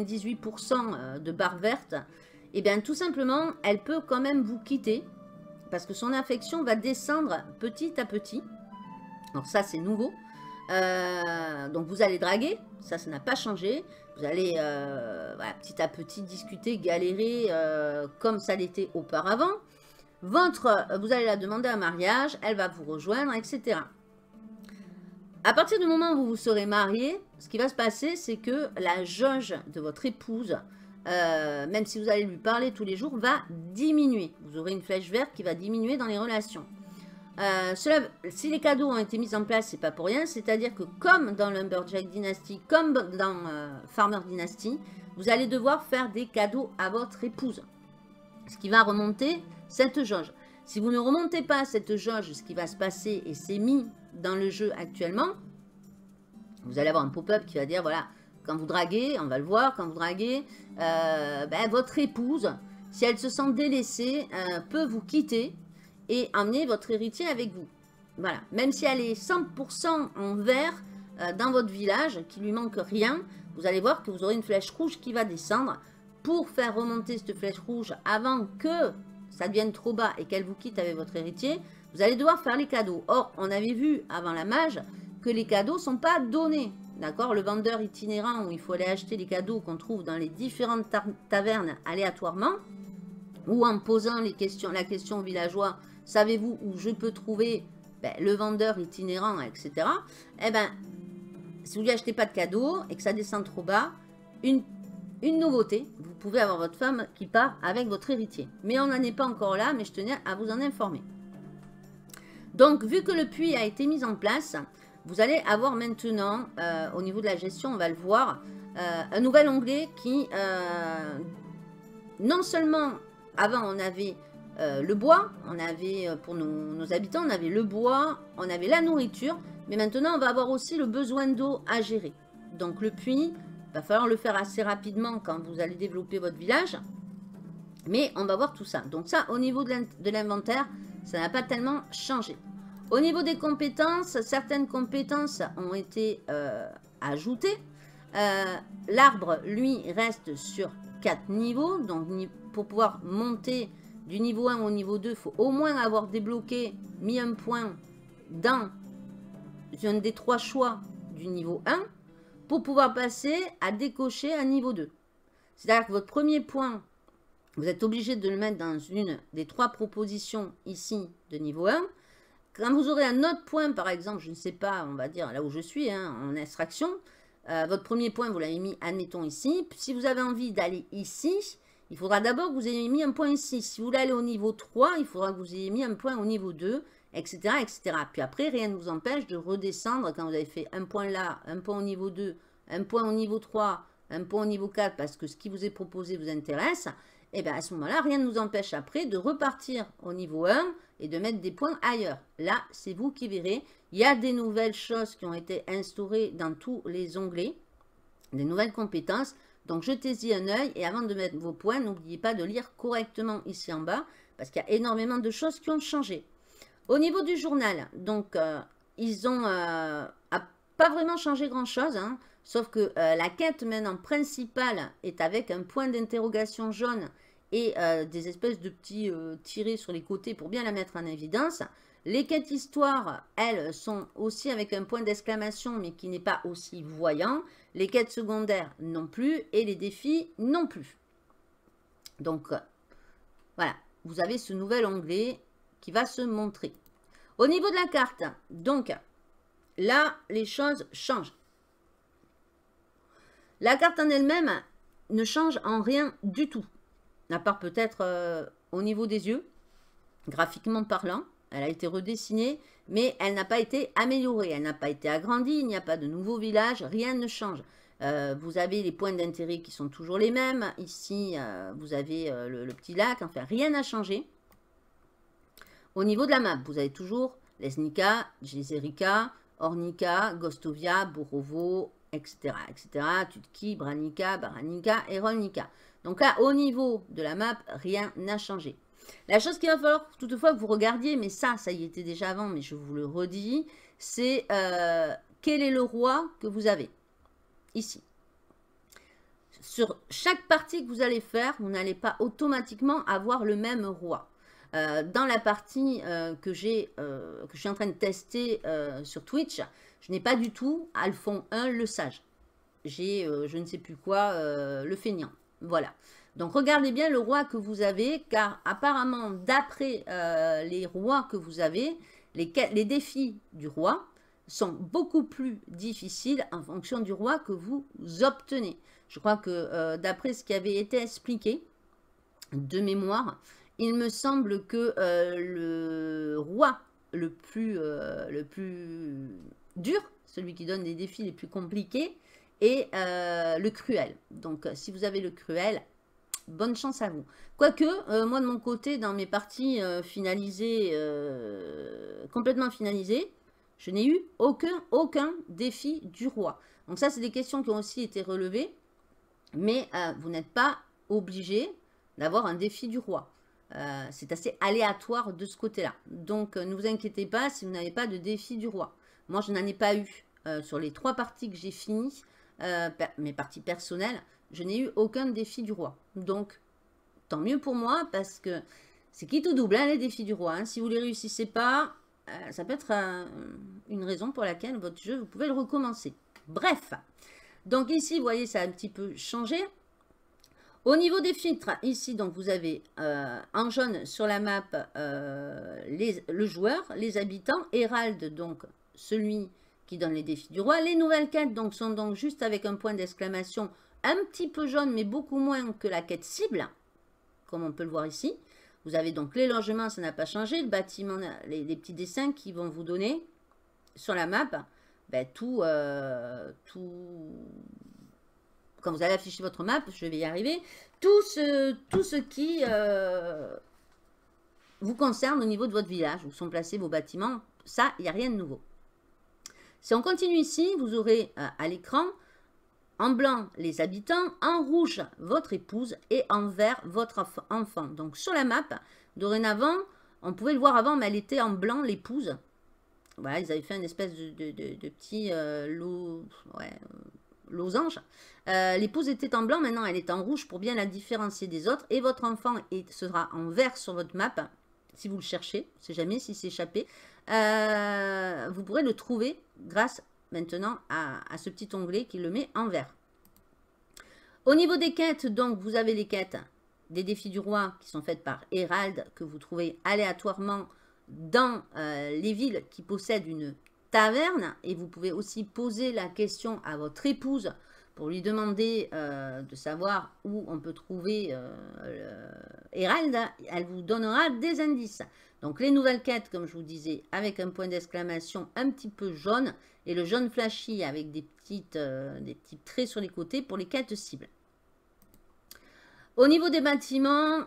98% de barre verte, et bien tout simplement, elle peut quand même vous quitter parce que son affection va descendre petit à petit. Alors ça, c'est nouveau. Donc vous allez draguer, ça n'a pas changé. Vous allez voilà, petit à petit discuter, galérer comme ça l'était auparavant. Vous allez la demander un mariage, elle va vous rejoindre, etc. À partir du moment où vous serez marié, ce qui va se passer, c'est que la jauge de votre épouse, même si vous allez lui parler tous les jours, va diminuer. Vous aurez une flèche verte qui va diminuer dans les relations. Si les cadeaux ont été mis en place, c'est pas pour rien. C'est-à-dire que comme dans Lumberjack Dynasty, comme dans Farmer Dynasty, vous allez devoir faire des cadeaux à votre épouse. Ce qui va remonter cette jauge. Si vous ne remontez pas cette jauge, ce qui va se passer, et c'est mis dans le jeu actuellement, vous allez avoir un pop-up qui va dire, voilà, quand vous draguez, on va le voir, quand vous draguez, votre épouse, si elle se sent délaissée, peut vous quitter et emmener votre héritier avec vous. Voilà, même si elle est 100% en vert dans votre village, qu'il lui manque rien, vous allez voir que vous aurez une flèche rouge qui va descendre. Pour faire remonter cette flèche rouge avant que ça devienne trop bas et qu'elle vous quitte avec votre héritier, vous allez devoir faire les cadeaux. Or, on avait vu avant la mage que les cadeaux ne sont pas donnés. D'accord? Le vendeur itinérant où il faut aller acheter les cadeaux qu'on trouve dans les différentes tavernes aléatoirement, ou en posant la question aux villageois, savez-vous où je peux trouver le vendeur itinérant, etc. Eh bien, si vous ne lui achetez pas de cadeaux et que ça descend trop bas, une nouveauté, vous pouvez avoir votre femme qui part avec votre héritier. Mais on n'en est pas encore là, mais je tenais à vous en informer. Donc, vu que le puits a été mis en place, vous allez avoir maintenant, au niveau de la gestion, on va le voir, un nouvel onglet qui, non seulement, avant on avait le bois, on avait, pour nos habitants, on avait le bois, on avait la nourriture, mais maintenant on va avoir aussi le besoin d'eau à gérer. Donc le puits, il va falloir le faire assez rapidement quand vous allez développer votre village. Mais on va voir tout ça. Donc ça, au niveau de l'inventaire, ça n'a pas tellement changé. Au niveau des compétences, certaines compétences ont été ajoutées. L'arbre, lui, reste sur 4 niveaux. Donc pour pouvoir monter du niveau 1 au niveau 2, il faut au moins avoir débloqué, mis un point dans un des 3 choix du niveau 1. Pour pouvoir passer à décocher un niveau 2. C'est-à-dire que votre premier point, vous êtes obligé de le mettre dans une des 3 propositions ici de niveau 1. Quand vous aurez un autre point, par exemple, je ne sais pas, on va dire là où je suis, en extraction, votre premier point, vous l'avez mis, admettons, ici. Si vous avez envie d'aller ici, il faudra d'abord que vous ayez mis un point ici. Si vous voulez aller au niveau 3, il faudra que vous ayez mis un point au niveau 2, etc., etc. Puis après, rien ne vous empêche de redescendre quand vous avez fait un point là, un point au niveau 2, un point au niveau 3, un point au niveau 4, parce que ce qui vous est proposé vous intéresse. Et bien à ce moment-là, rien ne nous empêche après de repartir au niveau 1 et de mettre des points ailleurs. Là, c'est vous qui verrez. Il y a des nouvelles choses qui ont été instaurées dans tous les onglets, des nouvelles compétences. Donc, jetez-y un œil et avant de mettre vos points, n'oubliez pas de lire correctement ici en bas, parce qu'il y a énormément de choses qui ont changé. Au niveau du journal, donc, ils ont pas vraiment changé grand-chose, hein, sauf que la quête maintenant principale est avec un point d'interrogation jaune et des espèces de petits tirés sur les côtés pour bien la mettre en évidence. Les quêtes histoire, elles, sont aussi avec un point d'exclamation, mais qui n'est pas aussi voyant. Les quêtes secondaires non plus, et les défis non plus. Donc, voilà, vous avez ce nouvel onglet qui va se montrer. Au niveau de la carte, donc, là, les choses changent. La carte en elle-même ne change en rien du tout, à part peut-être au niveau des yeux, graphiquement parlant. Elle a été redessinée, mais elle n'a pas été améliorée, elle n'a pas été agrandie, il n'y a pas de nouveau village, rien ne change. Vous avez les points d'intérêt qui sont toujours les mêmes. Ici, vous avez le petit lac, enfin, rien n'a changé. Au niveau de la map, vous avez toujours Lesnica, Jezerica, Ornica, Gostovia, Borovo, etc., etc., Tutki, Branica, Baranica et Rolnica. Donc là, au niveau de la map, rien n'a changé. La chose qu'il va falloir toutefois que vous regardiez, mais ça y était déjà avant, mais je vous le redis, c'est quel est le roi que vous avez ici. sur chaque partie que vous allez faire, vous n'allez pas automatiquement avoir le même roi. Dans la partie que je suis en train de tester sur Twitch, je n'ai pas du tout Alphon 1 le sage. J'ai je ne sais plus quoi, le feignant. Voilà. Donc regardez bien le roi que vous avez, car apparemment d'après les rois que vous avez, les défis du roi sont beaucoup plus difficiles en fonction du roi que vous obtenez. Je crois que d'après ce qui avait été expliqué de mémoire, il me semble que le roi le plus dur, celui qui donne les défis les plus compliqués, est le cruel. Donc si vous avez le cruel, bonne chance à vous. Quoique, moi de mon côté, dans mes parties finalisées, complètement finalisées, je n'ai eu aucun défi du roi. Donc ça, c'est des questions qui ont aussi été relevées. Mais vous n'êtes pas obligé d'avoir un défi du roi. C'est assez aléatoire de ce côté-là. Donc, ne vous inquiétez pas si vous n'avez pas de défi du roi. Moi, je n'en ai pas eu sur les 3 parties que j'ai finies, mes parties personnelles. Je n'ai eu aucun défi du roi. Donc, tant mieux pour moi parce que c'est qui tout double, hein, les défis du roi. Hein. Si vous ne les réussissez pas, ça peut être une raison pour laquelle votre jeu, vous pouvez le recommencer. Bref, donc ici, vous voyez, ça a un petit peu changé. Au niveau des filtres, ici, donc vous avez en jaune sur la map le joueur, les habitants, Hérald, donc celui qui donne les défis du roi. Les nouvelles quêtes donc, sont donc juste avec un point d'exclamation un petit peu jaune, mais beaucoup moins que la quête cible, comme on peut le voir ici. Vous avez donc les logements, ça n'a pas changé, le bâtiment, les petits dessins qui vont vous donner sur la map, ben, tout, quand vous allez afficher votre map, je vais y arriver, tout ce qui vous concerne au niveau de votre village, où sont placés vos bâtiments, ça, il n'y a rien de nouveau. Si on continue ici, vous aurez à l'écran, en blanc, les habitants, en rouge, votre épouse, et en vert, votre enfant. Donc, sur la map, dorénavant, on pouvait le voir avant, mais elle était en blanc, l'épouse. Voilà, ils avaient fait une espèce de petit losange. L'épouse était en blanc, maintenant elle est en rouge pour bien la différencier des autres. Et votre enfant sera en vert sur votre map, si vous le cherchez, on ne sait jamais s'il s'est échappé. Vous pourrez le trouver grâce maintenant à ce petit onglet qui le met en vert. Au niveau des quêtes, donc vous avez les quêtes des défis du roi qui sont faites par Hérald, que vous trouvez aléatoirement dans les villes qui possèdent une taverne. Et vous pouvez aussi poser la question à votre épouse pour lui demander de savoir où on peut trouver Hérald. Elle vous donnera des indices. Donc les nouvelles quêtes, comme je vous disais, avec un point d'exclamation un petit peu jaune et le jaune flashy avec des petits traits sur les côtés pour les quêtes cibles. Au niveau des bâtiments,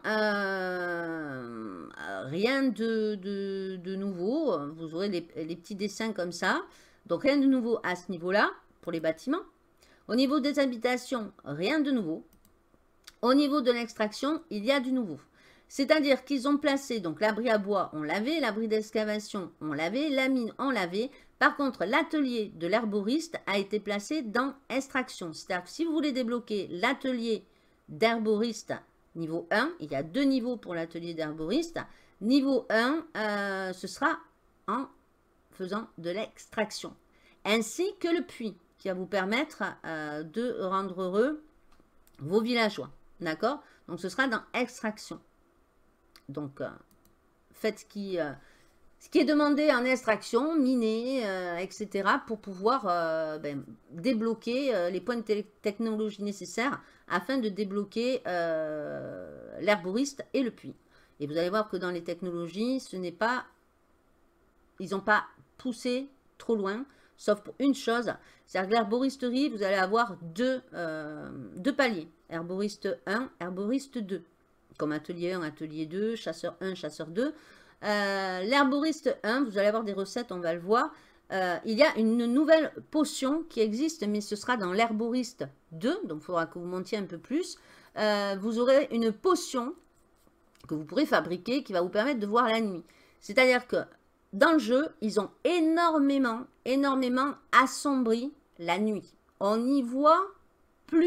rien de nouveau. Vous aurez les petits dessins comme ça. Donc rien de nouveau à ce niveau-là pour les bâtiments. Au niveau des habitations, rien de nouveau. Au niveau de l'extraction, il y a du nouveau. C'est-à-dire qu'ils ont placé, donc l'abri à bois, on l'avait, l'abri d'excavation, on l'avait, la mine, on l'avait. Par contre, l'atelier de l'herboriste a été placé dans extraction. C'est-à-dire que si vous voulez débloquer l'atelier d'herboriste niveau 1, il y a 2 niveaux pour l'atelier d'herboriste. Niveau 1, ce sera en faisant de l'extraction. Ainsi que le puits, qui va vous permettre de rendre heureux vos villageois. D'accord? Donc, ce sera dans extraction. Donc, faites ce qui est demandé en extraction, miner, etc. pour pouvoir débloquer les points de technologie nécessaires afin de débloquer l'herboriste et le puits. Et vous allez voir que dans les technologies, ils n'ont pas poussé trop loin, sauf pour une chose, c'est-à-dire que l'herboristerie, vous allez avoir deux paliers. Herboriste 1, herboriste 2. Comme atelier 1, atelier 2, chasseur 1, chasseur 2. L'herboriste 1, vous allez avoir des recettes, on va le voir. Il y a une nouvelle potion qui existe, mais ce sera dans l'herboriste 2. Donc, il faudra que vous montiez un peu plus. Vous aurez une potion que vous pourrez fabriquer qui va vous permettre de voir la nuit. C'est-à-dire que dans le jeu, ils ont énormément assombri la nuit. On n'y voit plus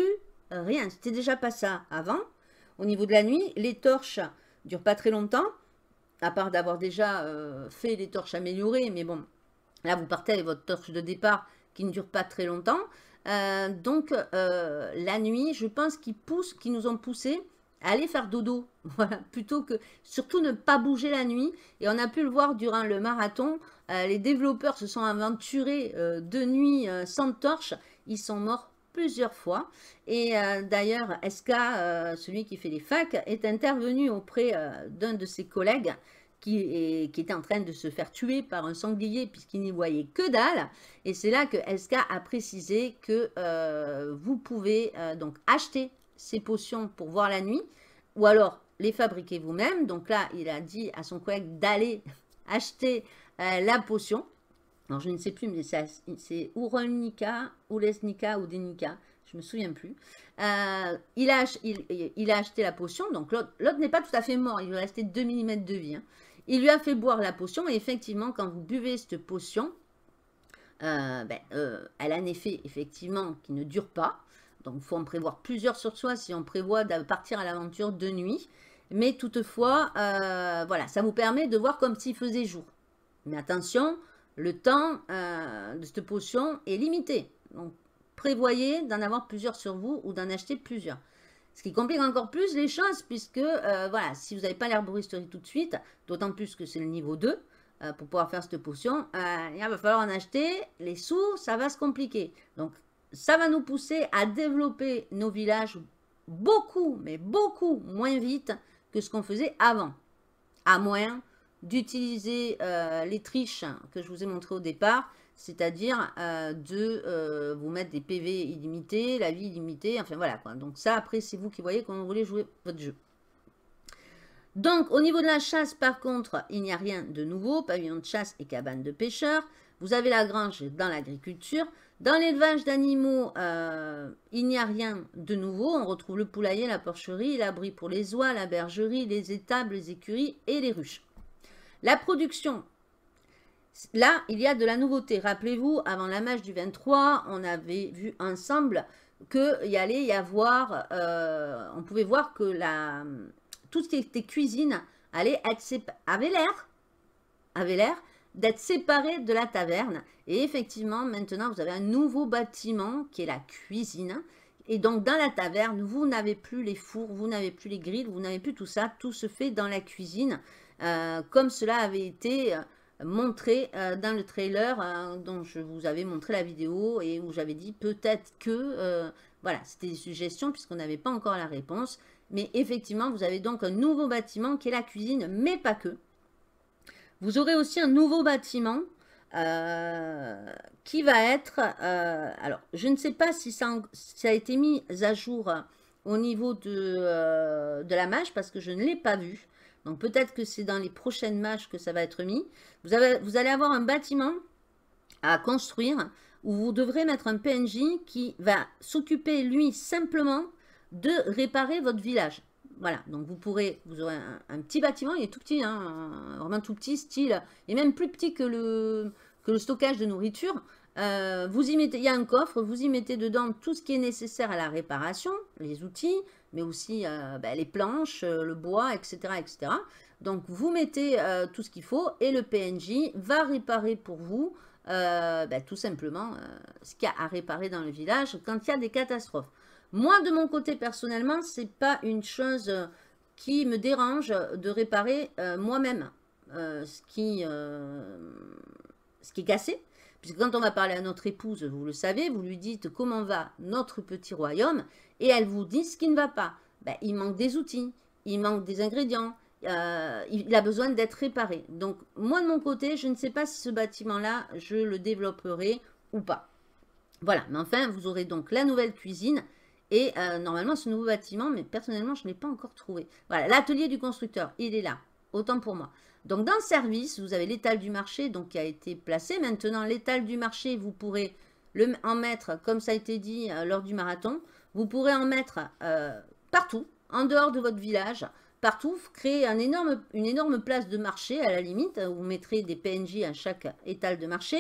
rien. C'était déjà pas ça avant. Au niveau de la nuit, les torches durent pas très longtemps, à part d'avoir déjà fait les torches améliorées, mais bon, là vous partez avec votre torche de départ qui ne dure pas très longtemps. Donc la nuit, je pense qu'ils nous ont poussé à aller faire dodo, voilà, plutôt que surtout ne pas bouger la nuit. Et on a pu le voir durant le marathon, les développeurs se sont aventurés de nuit sans torche, ils sont morts plusieurs fois. Et d'ailleurs, SK, celui qui fait les facs, est intervenu auprès d'un de ses collègues qui était en train de se faire tuer par un sanglier puisqu'il n'y voyait que dalle. Et c'est là que SK a précisé que vous pouvez donc acheter ces potions pour voir la nuit ou alors les fabriquer vous-même. Donc là, il a dit à son collègue d'aller acheter la potion. Alors, je ne sais plus, mais c'est Urolnica, Ulesnica ou Denica, je ne me souviens plus. Il a acheté la potion, donc l'autre n'est pas tout à fait mort, il lui restait 2 mm de vie. Hein. Il lui a fait boire la potion, et effectivement, quand vous buvez cette potion, elle a un effet, effectivement, qui ne dure pas. Donc, il faut en prévoir plusieurs sur soi si on prévoit de partir à l'aventure de nuit. Mais toutefois, voilà, ça vous permet de voir comme s'il faisait jour. Mais attention, le temps de cette potion est limité. Donc, prévoyez d'en avoir plusieurs sur vous ou d'en acheter plusieurs. Ce qui complique encore plus les choses, puisque, voilà, si vous n'avez pas l'herboristerie tout de suite, d'autant plus que c'est le niveau 2, pour pouvoir faire cette potion, il va falloir en acheter. Les sous, ça va se compliquer. Donc, ça va nous pousser à développer nos villages beaucoup, mais beaucoup moins vite que ce qu'on faisait avant. À moins d'utiliser les triches que je vous ai montrées au départ, c'est-à-dire de vous mettre des PV illimités, la vie illimitée, enfin voilà quoi. Donc ça, après, c'est vous qui voyez comment vous voulez jouer votre jeu. Donc, au niveau de la chasse, par contre, il n'y a rien de nouveau. Pavillon de chasse et cabane de pêcheurs. Vous avez la grange dans l'agriculture. Dans l'élevage d'animaux, il n'y a rien de nouveau. On retrouve le poulailler, la porcherie, l'abri pour les oies, la bergerie, les étables, les écuries et les ruches. La production, là, il y a de la nouveauté. Rappelez-vous, avant la mage du 23, on avait vu ensemble qu'il allait y avoir, on pouvait voir que tout ce qui était cuisine avait l'air d'être séparé de la taverne. Et effectivement, maintenant, vous avez un nouveau bâtiment qui est la cuisine. Et donc, dans la taverne, vous n'avez plus les fours, vous n'avez plus les grilles, vous n'avez plus tout ça. Tout se fait dans la cuisine, comme cela avait été montré dans le trailer dont je vous avais montré la vidéo et où j'avais dit peut-être que, voilà, c'était des suggestions puisqu'on n'avait pas encore la réponse. Mais effectivement, vous avez donc un nouveau bâtiment qui est la cuisine, mais pas que. Vous aurez aussi un nouveau bâtiment qui va être... alors, je ne sais pas si ça a été mis à jour au niveau de la mage, parce que je ne l'ai pas vu. Donc, peut-être que c'est dans les prochaines mages que ça va être mis. Vous allez avoir un bâtiment à construire où vous devrez mettre un PNJ qui va s'occuper, lui, simplement de réparer votre village. Voilà, donc vous aurez un petit bâtiment, il est tout petit, hein, vraiment tout petit, style, et même plus petit que le stockage de nourriture. Vous y mettez, il y a un coffre, vous y mettez dedans tout ce qui est nécessaire à la réparation, les outils, mais aussi les planches, le bois, etc., etc. Donc vous mettez tout ce qu'il faut et le PNJ va réparer pour vous tout simplement ce qu'il y a à réparer dans le village quand il y a des catastrophes. Moi, de mon côté, personnellement, c'est pas une chose qui me dérange de réparer moi-même ce qui est cassé. Puisque quand on va parler à notre épouse, vous le savez, vous lui dites comment va notre petit royaume et elle vous dit ce qui ne va pas. Il manque des outils, il manque des ingrédients, il a besoin d'être réparé. Donc, moi, de mon côté, je ne sais pas si ce bâtiment-là, je le développerai ou pas. Voilà, mais enfin, vous aurez donc la nouvelle cuisine. Et normalement, ce nouveau bâtiment, mais personnellement, je ne l'ai pas encore trouvé. Voilà, l'atelier du constructeur, il est là. Autant pour moi. Donc, dans le service, vous avez l'étal du marché donc, qui a été placé. Maintenant, l'étal du marché, vous pourrez en mettre, comme ça a été dit lors du marathon, vous pourrez en mettre partout, en dehors de votre village, partout, créer une énorme place de marché à la limite. Vous mettrez des PNJ à chaque étal de marché.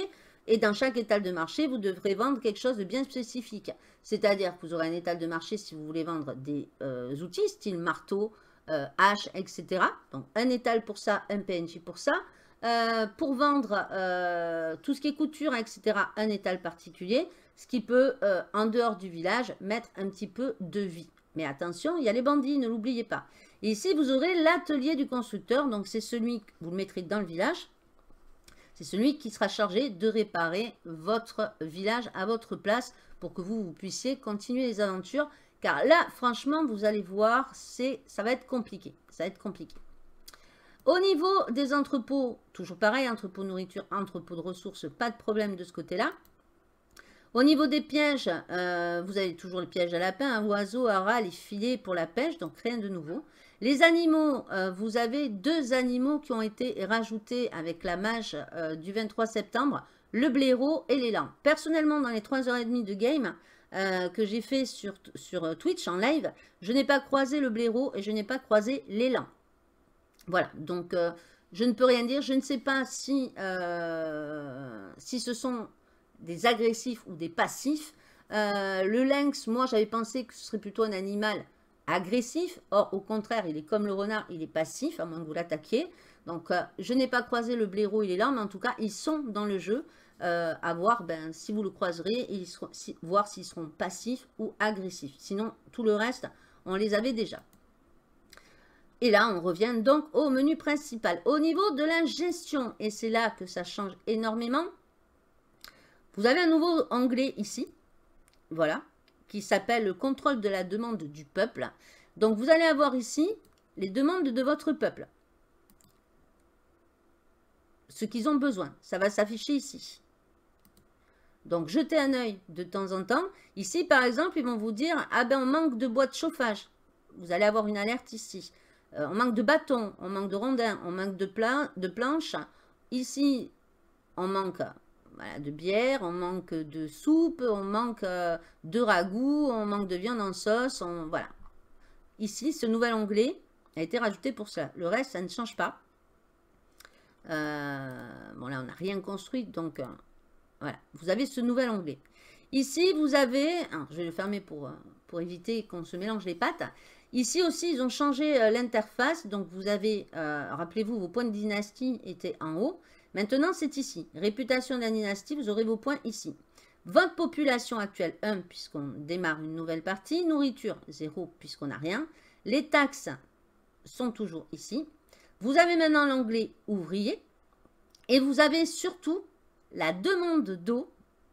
Et dans chaque étal de marché, vous devrez vendre quelque chose de bien spécifique. C'est-à-dire que vous aurez un étal de marché si vous voulez vendre des outils, style marteau, hache, etc. Donc un étal pour ça, un PNJ pour ça. Pour vendre tout ce qui est couture, etc., un étal particulier, ce qui peut, en dehors du village, mettre un petit peu de vie. Mais attention, il y a les bandits, ne l'oubliez pas. Et ici, vous aurez l'atelier du constructeur, donc c'est celui que vous le mettrez dans le village. C'est celui qui sera chargé de réparer votre village à votre place pour que vous puissiez continuer les aventures. Car là, franchement, vous allez voir, ça va être compliqué. Ça va être compliqué. Au niveau des entrepôts, toujours pareil, entrepôt de nourriture, entrepôt de ressources, pas de problème de ce côté-là. Au niveau des pièges, vous avez toujours le piège à lapin, à oiseau, à rat, les filets pour la pêche, donc rien de nouveau. Les animaux, vous avez 2 animaux qui ont été rajoutés avec la mage du 23 septembre, le blaireau et l'élan. Personnellement, dans les 3h30 de game que j'ai fait sur Twitch en live, je n'ai pas croisé le blaireau et je n'ai pas croisé l'élan. Voilà, donc je ne peux rien dire. Je ne sais pas si, si ce sont des agressifs ou des passifs. Le lynx, moi j'avais pensé que ce serait plutôt un animal agressif. Or, au contraire, il est comme le renard, il est passif, à moins que vous l'attaquiez. Donc, je n'ai pas croisé le blaireau et l'élan, mais en tout cas, ils sont dans le jeu. À voir si vous le croiserez, et voir s'ils seront passifs ou agressifs. Sinon, tout le reste, on les avait déjà. Et là, on revient donc au menu principal. Au niveau de la gestion, et c'est là que ça change énormément, vous avez un nouveau onglet ici, voilà, qui s'appelle le contrôle de la demande du peuple. Donc, vous allez avoir ici les demandes de votre peuple. Ce qu'ils ont besoin, ça va s'afficher ici. Donc, jetez un œil de temps en temps. Ici, par exemple, ils vont vous dire, ah ben, on manque de bois de chauffage. Vous allez avoir une alerte ici. On manque de bâtons, on manque de rondins, on manque de planches. Ici, on manque voilà, de bière, on manque de soupe, on manque de ragoût, on manque de viande en sauce. Voilà. Ici, ce nouvel onglet a été rajouté pour cela. Le reste, ça ne change pas. Bon, là, on n'a rien construit, donc voilà. Vous avez ce nouvel onglet. Ici, vous avez... Alors, je vais le fermer pour éviter qu'on se mélange les pattes. Ici aussi, ils ont changé l'interface. Donc, vous avez, rappelez-vous, vos points de dynastie étaient en haut. Maintenant, c'est ici. Réputation de la dynastie, vous aurez vos points ici. Votre population actuelle, 1, puisqu'on démarre une nouvelle partie. Nourriture, 0, puisqu'on n'a rien. Les taxes sont toujours ici. Vous avez maintenant l'onglet ouvrier. Et vous avez surtout la demande d'eau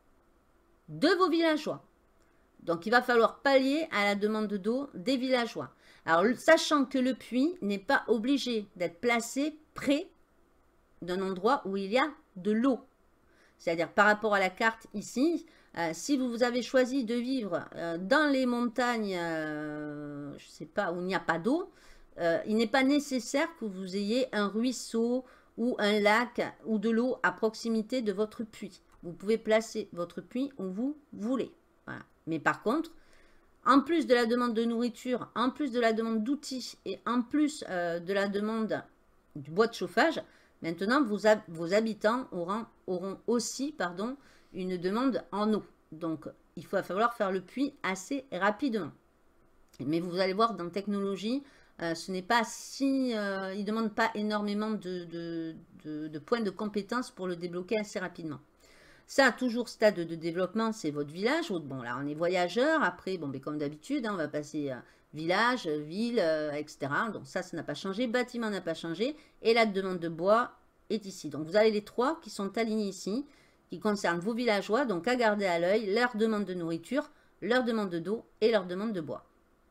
de vos villageois. Donc, il va falloir pallier à la demande d'eau des villageois. Alors, sachant que le puits n'est pas obligé d'être placé près d'un endroit où il y a de l'eau. C'est-à-dire, par rapport à la carte ici, si vous avez choisi de vivre dans les montagnes, je ne sais pas, où il n'y a pas d'eau, il n'est pas nécessaire que vous ayez un ruisseau ou un lac ou de l'eau à proximité de votre puits. Vous pouvez placer votre puits où vous voulez. Voilà. Mais par contre, en plus de la demande de nourriture, en plus de la demande d'outils et en plus de la demande du bois de chauffage, maintenant vos habitants auront aussi une demande en eau. Donc, il va falloir faire le puits assez rapidement. Mais vous allez voir dans technologie, ce n'est pas si... il ne demande pas énormément de points de compétence pour le débloquer assez rapidement. Ça, toujours stade de développement, c'est votre village. Bon, là, on est voyageur. Après, bon, mais comme d'habitude, on va passer village, ville, etc. Donc ça n'a pas changé. Bâtiment n'a pas changé. Et la demande de bois est ici. Donc, vous avez les 3 qui sont alignés ici, qui concernent vos villageois. Donc, à garder à l'œil, leur demande de nourriture, leur demande d'eau et leur demande de bois.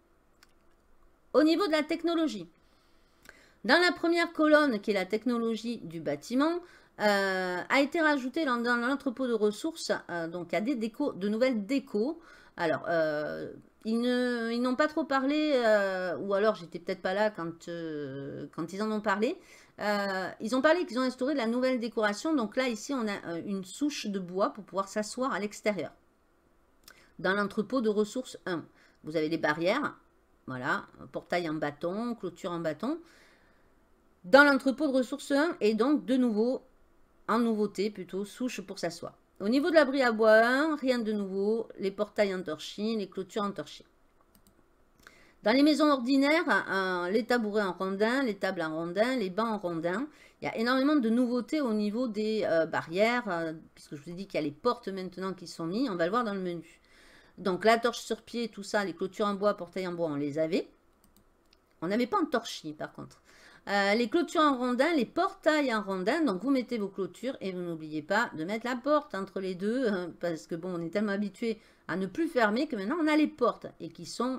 Au niveau de la technologie, dans la première colonne, qui est la technologie du bâtiment, a été rajouté dans l'entrepôt de ressources, donc il y a de nouvelles décos. Alors, ils n'ont pas trop parlé, ou alors j'étais peut-être pas là quand ils en ont parlé. Ils ont parlé qu'ils ont instauré de la nouvelle décoration. Donc là, ici, on a une souche de bois pour pouvoir s'asseoir à l'extérieur. Dans l'entrepôt de ressources 1, vous avez les barrières. Voilà, portail en bâton, clôture en bâton. Dans l'entrepôt de ressources 1, et donc de nouveau, en nouveauté plutôt, souche pour s'asseoir. Au niveau de l'abri à bois 1, rien de nouveau. Les portails en torchis, les clôtures en torchis. Dans les maisons ordinaires, les tabourets en rondin, les tables en rondin, les bancs en rondin. Il y a énormément de nouveautés au niveau des barrières, puisque je vous ai dit qu'il y a les portes maintenant qui sont mises. On va le voir dans le menu. Donc la torche sur pied, tout ça, les clôtures en bois, portails en bois, on les avait. On n'avait pas en torchis par contre. Les clôtures en rondin, les portails en rondin. Donc vous mettez vos clôtures et vous n'oubliez pas de mettre la porte entre les deux. Parce que bon, on est tellement habitué à ne plus fermer que maintenant on a les portes et qui sont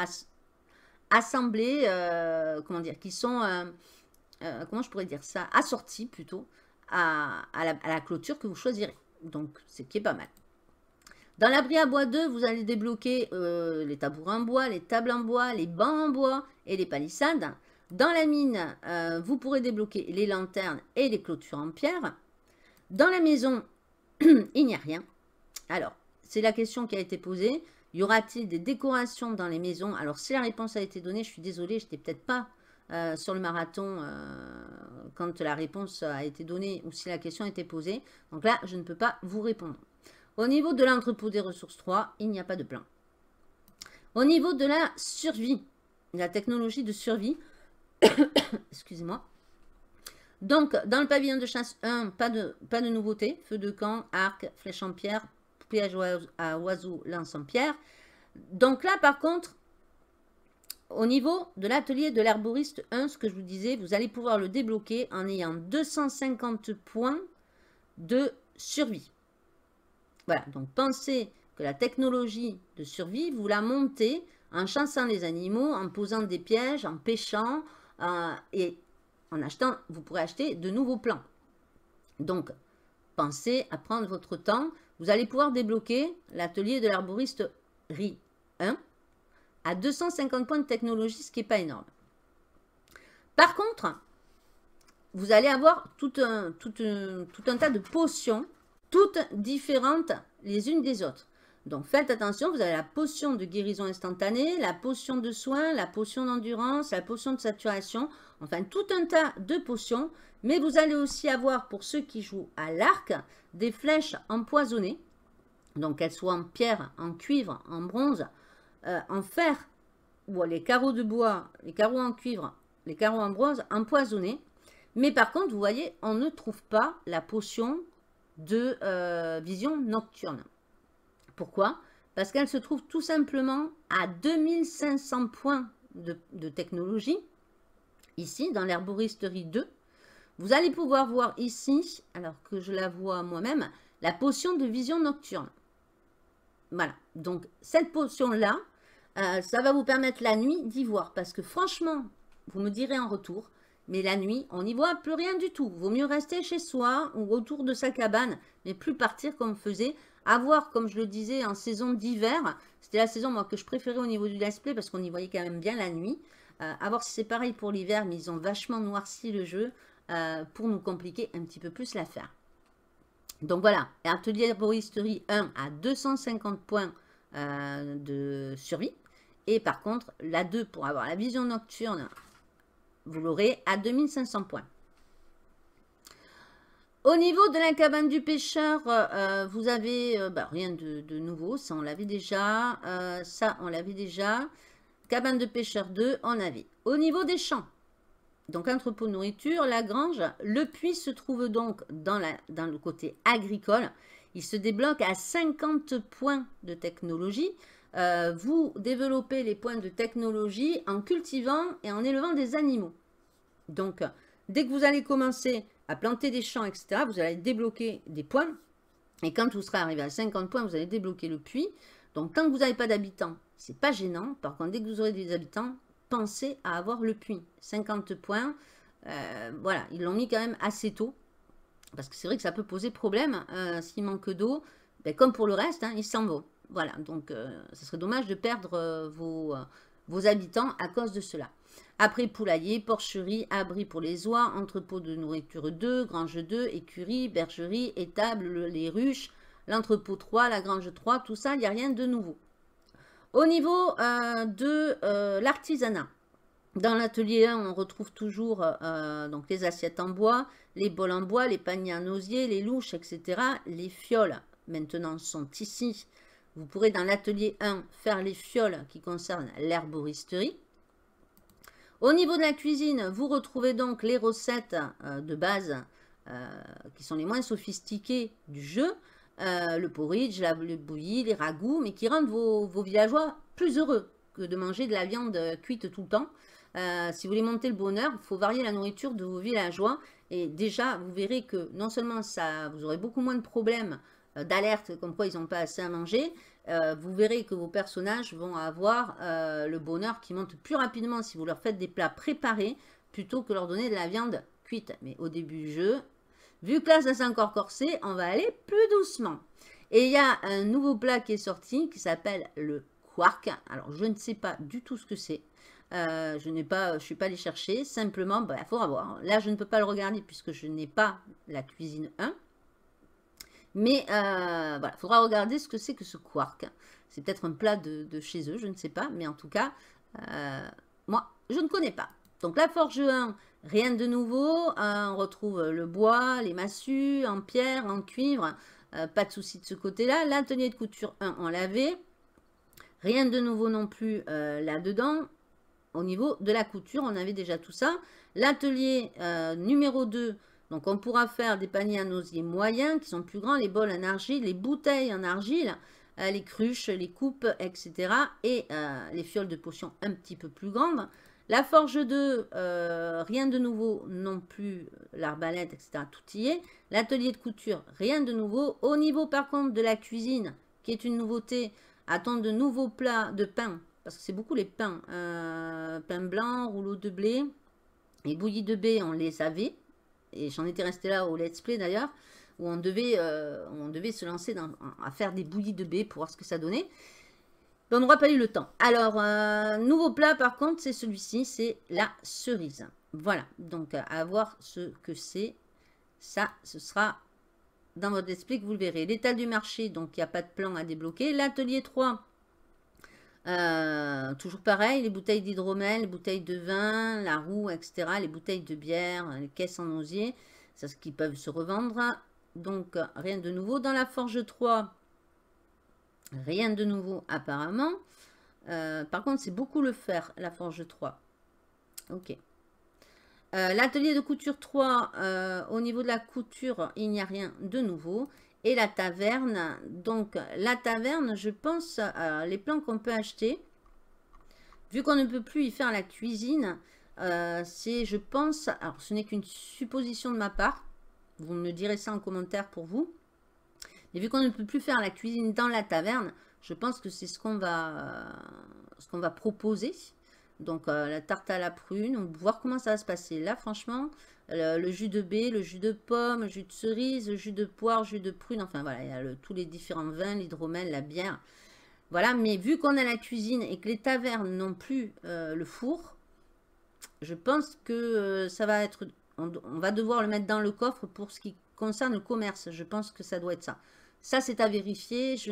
assemblées, comment dire, qui sont, comment je pourrais dire ça, assorties plutôt à la clôture que vous choisirez. Donc c'est qui est pas mal. Dans l'abri à bois 2, vous allez débloquer les tabourets en bois, les tables en bois, les bancs en bois et les palissades. Dans la mine, vous pourrez débloquer les lanternes et les clôtures en pierre. Dans la maison, il n'y a rien. Alors, c'est la question qui a été posée. Y aura-t-il des décorations dans les maisons? Alors, si la réponse a été donnée, je suis désolée, je n'étais peut-être pas sur le marathon quand la réponse a été donnée ou si la question a été posée. Donc là, je ne peux pas vous répondre. Au niveau de l'entrepôt des ressources 3, il n'y a pas de plan. Au niveau de la survie, la technologie de survie, excusez-moi. Donc, dans le pavillon de chasse 1, pas de nouveauté. Feu de camp, arc, flèche en pierre, piège à oiseaux, lance en pierre. Donc là, par contre, au niveau de l'atelier de l'herboriste 1, ce que je vous disais, vous allez pouvoir le débloquer en ayant 250 points de survie. Voilà, donc pensez que la technologie de survie, vous la montez en chassant les animaux, en posant des pièges, en pêchant et en achetant, vous pourrez acheter de nouveaux plans. Donc, pensez à prendre votre temps. Vous allez pouvoir débloquer l'atelier de l'herboristerie 1 à 250 points de technologie, ce qui n'est pas énorme. Par contre, vous allez avoir tout un tas de potions, toutes différentes les unes des autres. Donc faites attention, vous avez la potion de guérison instantanée, la potion de soin, la potion d'endurance, la potion de saturation, enfin tout un tas de potions. Mais vous allez aussi avoir, pour ceux qui jouent à l'arc, des flèches empoisonnées. Donc qu'elles soient en pierre, en cuivre, en bronze, en fer, ou les carreaux de bois, les carreaux en cuivre, les carreaux en bronze, empoisonnés. Mais par contre, vous voyez, on ne trouve pas la potion de vision nocturne. Pourquoi? Parce qu'elle se trouve tout simplement à 2500 points de technologie, ici, dans l'herboristerie 2. Vous allez pouvoir voir ici, alors que je la vois moi-même, la potion de vision nocturne. Voilà, donc cette potion-là, ça va vous permettre la nuit d'y voir. Parce que franchement, vous me direz en retour, mais la nuit, on n'y voit plus rien du tout. Vaut mieux rester chez soi ou autour de sa cabane, mais plus partir comme on faisait. Avoir, comme je le disais, en saison d'hiver, c'était la saison moi, que je préférais au niveau du let's play parce qu'on y voyait quand même bien la nuit. À voir si c'est pareil pour l'hiver, mais ils ont vachement noirci le jeu pour nous compliquer un petit peu plus l'affaire. Donc voilà, atelier herboristerie 1 à 250 points de survie. Et par contre, la 2 pour avoir la vision nocturne, vous l'aurez à 2500 points. Au niveau de la cabane du pêcheur, vous avez rien de nouveau, ça on l'avait déjà, ça on l'avait déjà. Cabane de pêcheur 2, on avait. Au niveau des champs, donc entrepôt de nourriture, la grange, le puits se trouve donc dans le côté agricole. Il se débloque à 50 points de technologie. Vous développez les points de technologie en cultivant et en élevant des animaux. Donc, dès que vous allez commencer à planter des champs, etc., vous allez débloquer des points. Et quand vous serez arrivé à 50 points, vous allez débloquer le puits. Donc, tant que vous n'avez pas d'habitants, ce n'est pas gênant. Par contre, dès que vous aurez des habitants, pensez à avoir le puits. 50 points, voilà, ils l'ont mis quand même assez tôt. Parce que c'est vrai que ça peut poser problème. S'il manque d'eau, comme pour le reste, hein, ils s'en vont. Voilà, donc ce serait dommage de perdre vos habitants à cause de cela. Après, poulailler, porcherie, abri pour les oies, entrepôt de nourriture 2, grange 2, écurie, bergerie, étable, les ruches, l'entrepôt 3, la grange 3, tout ça, il n'y a rien de nouveau. Au niveau de l'artisanat, dans l'atelier 1, on retrouve toujours donc les assiettes en bois, les bols en bois, les paniers en osier, les louches, etc., les fioles maintenant sont ici. Vous pourrez dans l'atelier 1 faire les fioles qui concernent l'herboristerie. Au niveau de la cuisine, vous retrouvez donc les recettes de base qui sont les moins sophistiquées du jeu. Le porridge, le bouilli, les ragoûts, mais qui rendent vos villageois plus heureux que de manger de la viande cuite tout le temps. Si vous voulez monter le bonheur, il faut varier la nourriture de vos villageois. Et déjà, vous verrez que non seulement ça, vous aurez beaucoup moins de problèmes d'alerte comme quoi ils n'ont pas assez à manger, vous verrez que vos personnages vont avoir le bonheur qui monte plus rapidement si vous leur faites des plats préparés plutôt que leur donner de la viande cuite. Mais au début du jeu, vu que là ça s'est encore corsé, on va aller plus doucement. Et il y a un nouveau plat qui est sorti qui s'appelle le quark. Alors je ne sais pas du tout ce que c'est. Je ne suis pas allée chercher. Simplement, il faudra voir. Là je ne peux pas le regarder puisque je n'ai pas la cuisine 1. Mais voilà, il faudra regarder ce que c'est que ce quark. C'est peut-être un plat de chez eux, je ne sais pas. Mais en tout cas, moi, je ne connais pas. Donc la forge 1, rien de nouveau. On retrouve le bois, les massues, en pierre, en cuivre. Pas de souci de ce côté-là. L'atelier de couture 1, on l'avait. Rien de nouveau non plus là-dedans. Au niveau de la couture, on avait déjà tout ça. L'atelier numéro 2, donc on pourra faire des paniers en osier moyens qui sont plus grands, les bols en argile, les bouteilles en argile, les cruches, les coupes, etc. Et les fioles de potions un petit peu plus grandes. La forge 2, rien de nouveau non plus, l'arbalète, etc. Tout y est. L'atelier de couture, rien de nouveau. Au niveau par contre de la cuisine, qui est une nouveauté, attendre de nouveaux plats de pain, parce que c'est beaucoup les pains. Pain blanc, rouleau de blé, et bouillies de baie, on les avait. Et j'en étais restée là au let's play d'ailleurs, où on devait se lancer à faire des bouillies de baie pour voir ce que ça donnait. Mais on n'aura pas eu le temps. Alors, nouveau plat par contre, c'est celui-ci, c'est la cerise. Voilà, donc à voir ce que c'est. Ça, ce sera dans votre esprit que vous le verrez. L'étal du marché, donc il n'y a pas de plan à débloquer. L'atelier 3, toujours pareil, les bouteilles d'hydromel, les bouteilles de vin, la roue, etc. Les bouteilles de bière, les caisses en osier, c'est ce qui peuvent se revendre. Donc, rien de nouveau. Dans la forge 3, rien de nouveau apparemment. Par contre, c'est beaucoup le fer, la forge 3. Ok. L'atelier de couture 3, au niveau de la couture, il n'y a rien de nouveau. Et la taverne, donc la taverne, je pense, les plans qu'on peut acheter, vu qu'on ne peut plus y faire la cuisine, c'est, je pense, alors ce n'est qu'une supposition de ma part, vous me direz ça en commentaire pour vous, mais vu qu'on ne peut plus faire la cuisine dans la taverne, je pense que c'est ce qu'on va proposer. Donc la tarte à la prune, on va voir comment ça va se passer. Là franchement, le jus de baie, le jus de pomme, le jus de cerise, le jus de poire, le jus de prune, enfin voilà, il y a tous les différents vins, l'hydromel, la bière. Voilà, mais vu qu'on a la cuisine et que les tavernes n'ont plus le four, je pense que ça va être, on va devoir le mettre dans le coffre pour ce qui concerne le commerce. Je pense que ça doit être ça. Ça c'est à vérifier, je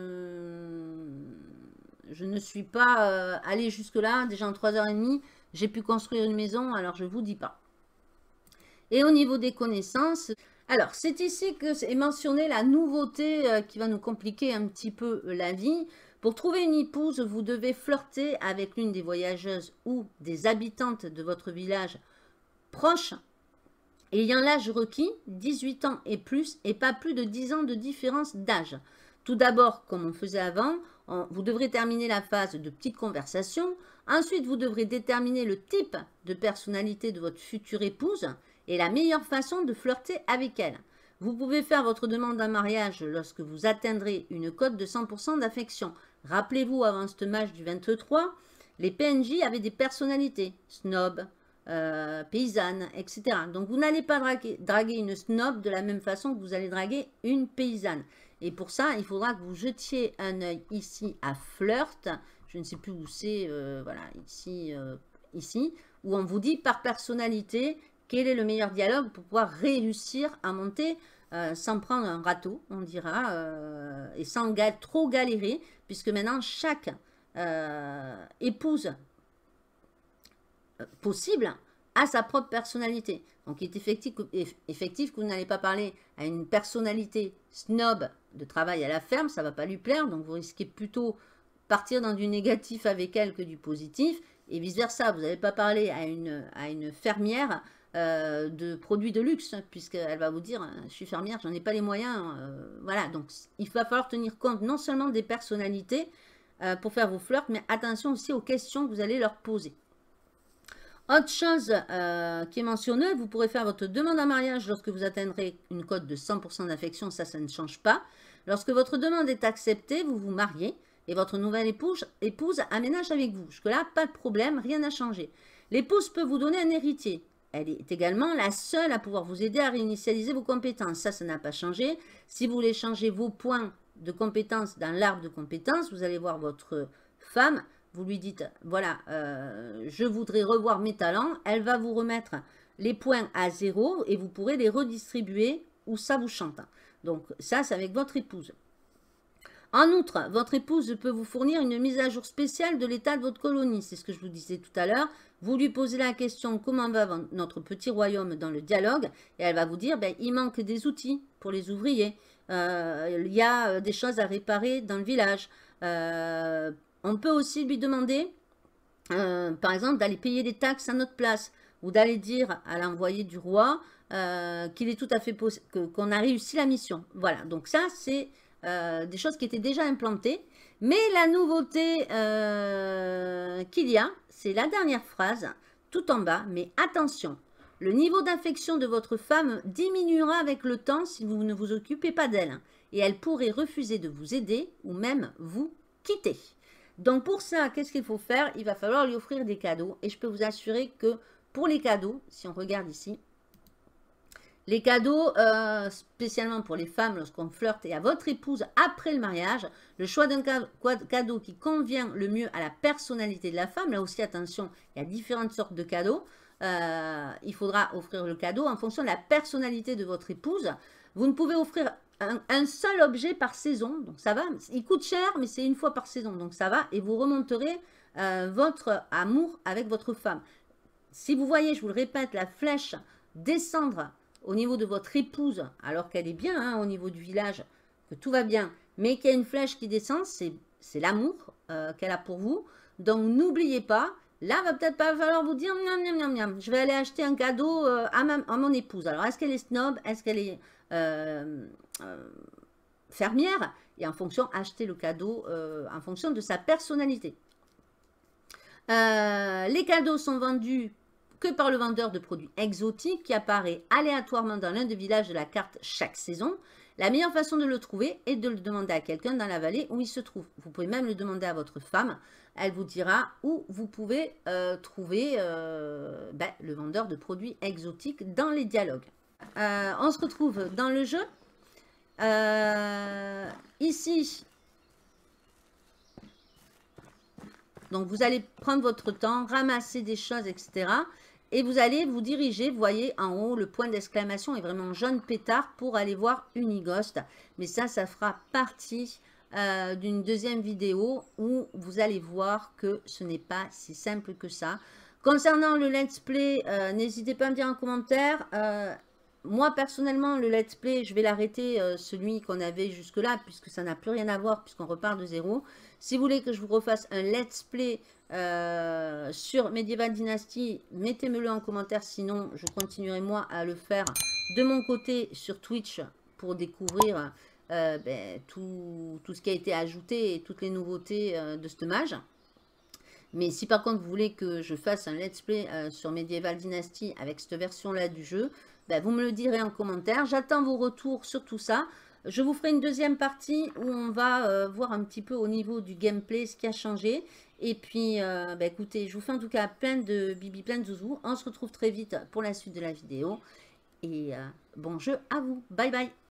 ne suis pas allée jusque-là. Déjà en 3h30, j'ai pu construire une maison, alors je ne vous dis pas. Et au niveau des connaissances, alors c'est ici que est mentionnée la nouveauté qui va nous compliquer un petit peu la vie. Pour trouver une épouse, vous devez flirter avec l'une des voyageuses ou des habitantes de votre village proche, ayant l'âge requis, 18 ans et plus, et pas plus de 10 ans de différence d'âge. Tout d'abord, comme on faisait avant, vous devrez terminer la phase de petite conversation. Ensuite, vous devrez déterminer le type de personnalité de votre future épouse et la meilleure façon de flirter avec elle. Vous pouvez faire votre demande en mariage lorsque vous atteindrez une cote de 100% d'affection. Rappelez-vous, avant ce match du 23, les PNJ avaient des personnalités, snob, paysanne, etc. Donc vous n'allez pas draguer une snob de la même façon que vous allez draguer une paysanne. Et pour ça, il faudra que vous jetiez un œil ici à flirt. Je ne sais plus où c'est, voilà, ici, où on vous dit par personnalité quel est le meilleur dialogue pour pouvoir réussir à monter sans prendre un râteau, on dira, et sans trop galérer, puisque maintenant chaque épouse possible à sa propre personnalité. Donc, il est effectif que vous n'allez pas parler à une personnalité snob de travail à la ferme, ça ne va pas lui plaire, donc vous risquez plutôt partir dans du négatif avec elle que du positif, et vice-versa, vous n'allez pas parler à une fermière de produits de luxe, puisqu'elle va vous dire, je suis fermière, j'en ai pas les moyens, voilà, donc il va falloir tenir compte non seulement des personnalités pour faire vos flirts, mais attention aussi aux questions que vous allez leur poser. Autre chose qui est mentionnée, vous pourrez faire votre demande en mariage lorsque vous atteindrez une cote de 100% d'affection, ça ne change pas. Lorsque votre demande est acceptée, vous vous mariez et votre nouvelle épouse aménage avec vous. Jusque-là, pas de problème, rien n'a changé. L'épouse peut vous donner un héritier. Elle est également la seule à pouvoir vous aider à réinitialiser vos compétences. Ça n'a pas changé. Si vous voulez changer vos points de compétences dans l'arbre de compétences, vous allez voir votre femme. Vous lui dites, voilà, je voudrais revoir mes talents. Elle va vous remettre les points à 0 et vous pourrez les redistribuer où ça vous chante. Donc ça, c'est avec votre épouse. En outre, votre épouse peut vous fournir une mise à jour spéciale de l'état de votre colonie. C'est ce que je vous disais tout à l'heure. Vous lui posez la question, comment va notre petit royaume dans le dialogue? Et elle va vous dire, ben, il manque des outils pour les ouvriers. Il y a des choses à réparer dans le village. On peut aussi lui demander, par exemple, d'aller payer des taxes à notre place ou d'aller dire à l'envoyé du roi qu'il est tout à fait possible, qu'on a réussi la mission. Voilà, donc ça, c'est des choses qui étaient déjà implantées. Mais la nouveauté qu'il y a, c'est la dernière phrase, tout en bas, mais attention, le niveau d'affection de votre femme diminuera avec le temps si vous ne vous occupez pas d'elle. Et elle pourrait refuser de vous aider ou même vous quitter. Donc pour ça, qu'est-ce qu'il faut faire? Il va falloir lui offrir des cadeaux. Et je peux vous assurer que pour les cadeaux, si on regarde ici, les cadeaux, spécialement pour les femmes lorsqu'on flirte et à votre épouse après le mariage, le choix d'un cadeau qui convient le mieux à la personnalité de la femme, là aussi attention, il y a différentes sortes de cadeaux, il faudra offrir le cadeau en fonction de la personnalité de votre épouse. Vous ne pouvez offrir un seul objet par saison, donc ça va, il coûte cher mais c'est une fois par saison, donc ça va, et vous remonterez votre amour avec votre femme. Si vous voyez, je vous le répète, la flèche descendre au niveau de votre épouse, alors qu'elle est bien hein, au niveau du village, que tout va bien, mais qu'il y a une flèche qui descend, c'est l'amour qu'elle a pour vous. Donc n'oubliez pas, là va peut-être pas falloir vous dire miam, miam, miam, miam, je vais aller acheter un cadeau à mon épouse. Alors est-ce qu'elle est snob, est-ce qu'elle est fermière? Et en fonction, acheter le cadeau en fonction de sa personnalité. Les cadeaux sont vendus que par le vendeur de produits exotiques qui apparaît aléatoirement dans l'un des villages de la carte chaque saison. La meilleure façon de le trouver est de le demander à quelqu'un dans la vallée où il se trouve. Vous pouvez même le demander à votre femme. Elle vous dira où vous pouvez trouver le vendeur de produits exotiques dans les dialogues. On se retrouve dans le jeu. Ici, donc vous allez prendre votre temps, ramasser des choses, etc. Et vous allez vous diriger, vous voyez en haut, le point d'exclamation est vraiment jaune pétard pour aller voir Unighost. Mais ça fera partie d'une deuxième vidéo où vous allez voir que ce n'est pas si simple que ça. Concernant le let's play, n'hésitez pas à me dire en commentaire. Moi, personnellement, le let's play, je vais l'arrêter, celui qu'on avait jusque-là, puisque ça n'a plus rien à voir, puisqu'on repart de zéro. Si vous voulez que je vous refasse un let's play sur Medieval Dynasty, mettez-me-le en commentaire, sinon je continuerai moi à le faire de mon côté sur Twitch pour découvrir tout ce qui a été ajouté et toutes les nouveautés de ce mage. Mais si par contre vous voulez que je fasse un let's play sur Medieval Dynasty avec cette version-là du jeu, vous me le direz en commentaire. J'attends vos retours sur tout ça. Je vous ferai une deuxième partie où on va voir un petit peu au niveau du gameplay ce qui a changé. Et puis, écoutez, je vous fais en tout cas plein de bibi, plein de zouzous. On se retrouve très vite pour la suite de la vidéo. Et bon jeu à vous. Bye bye.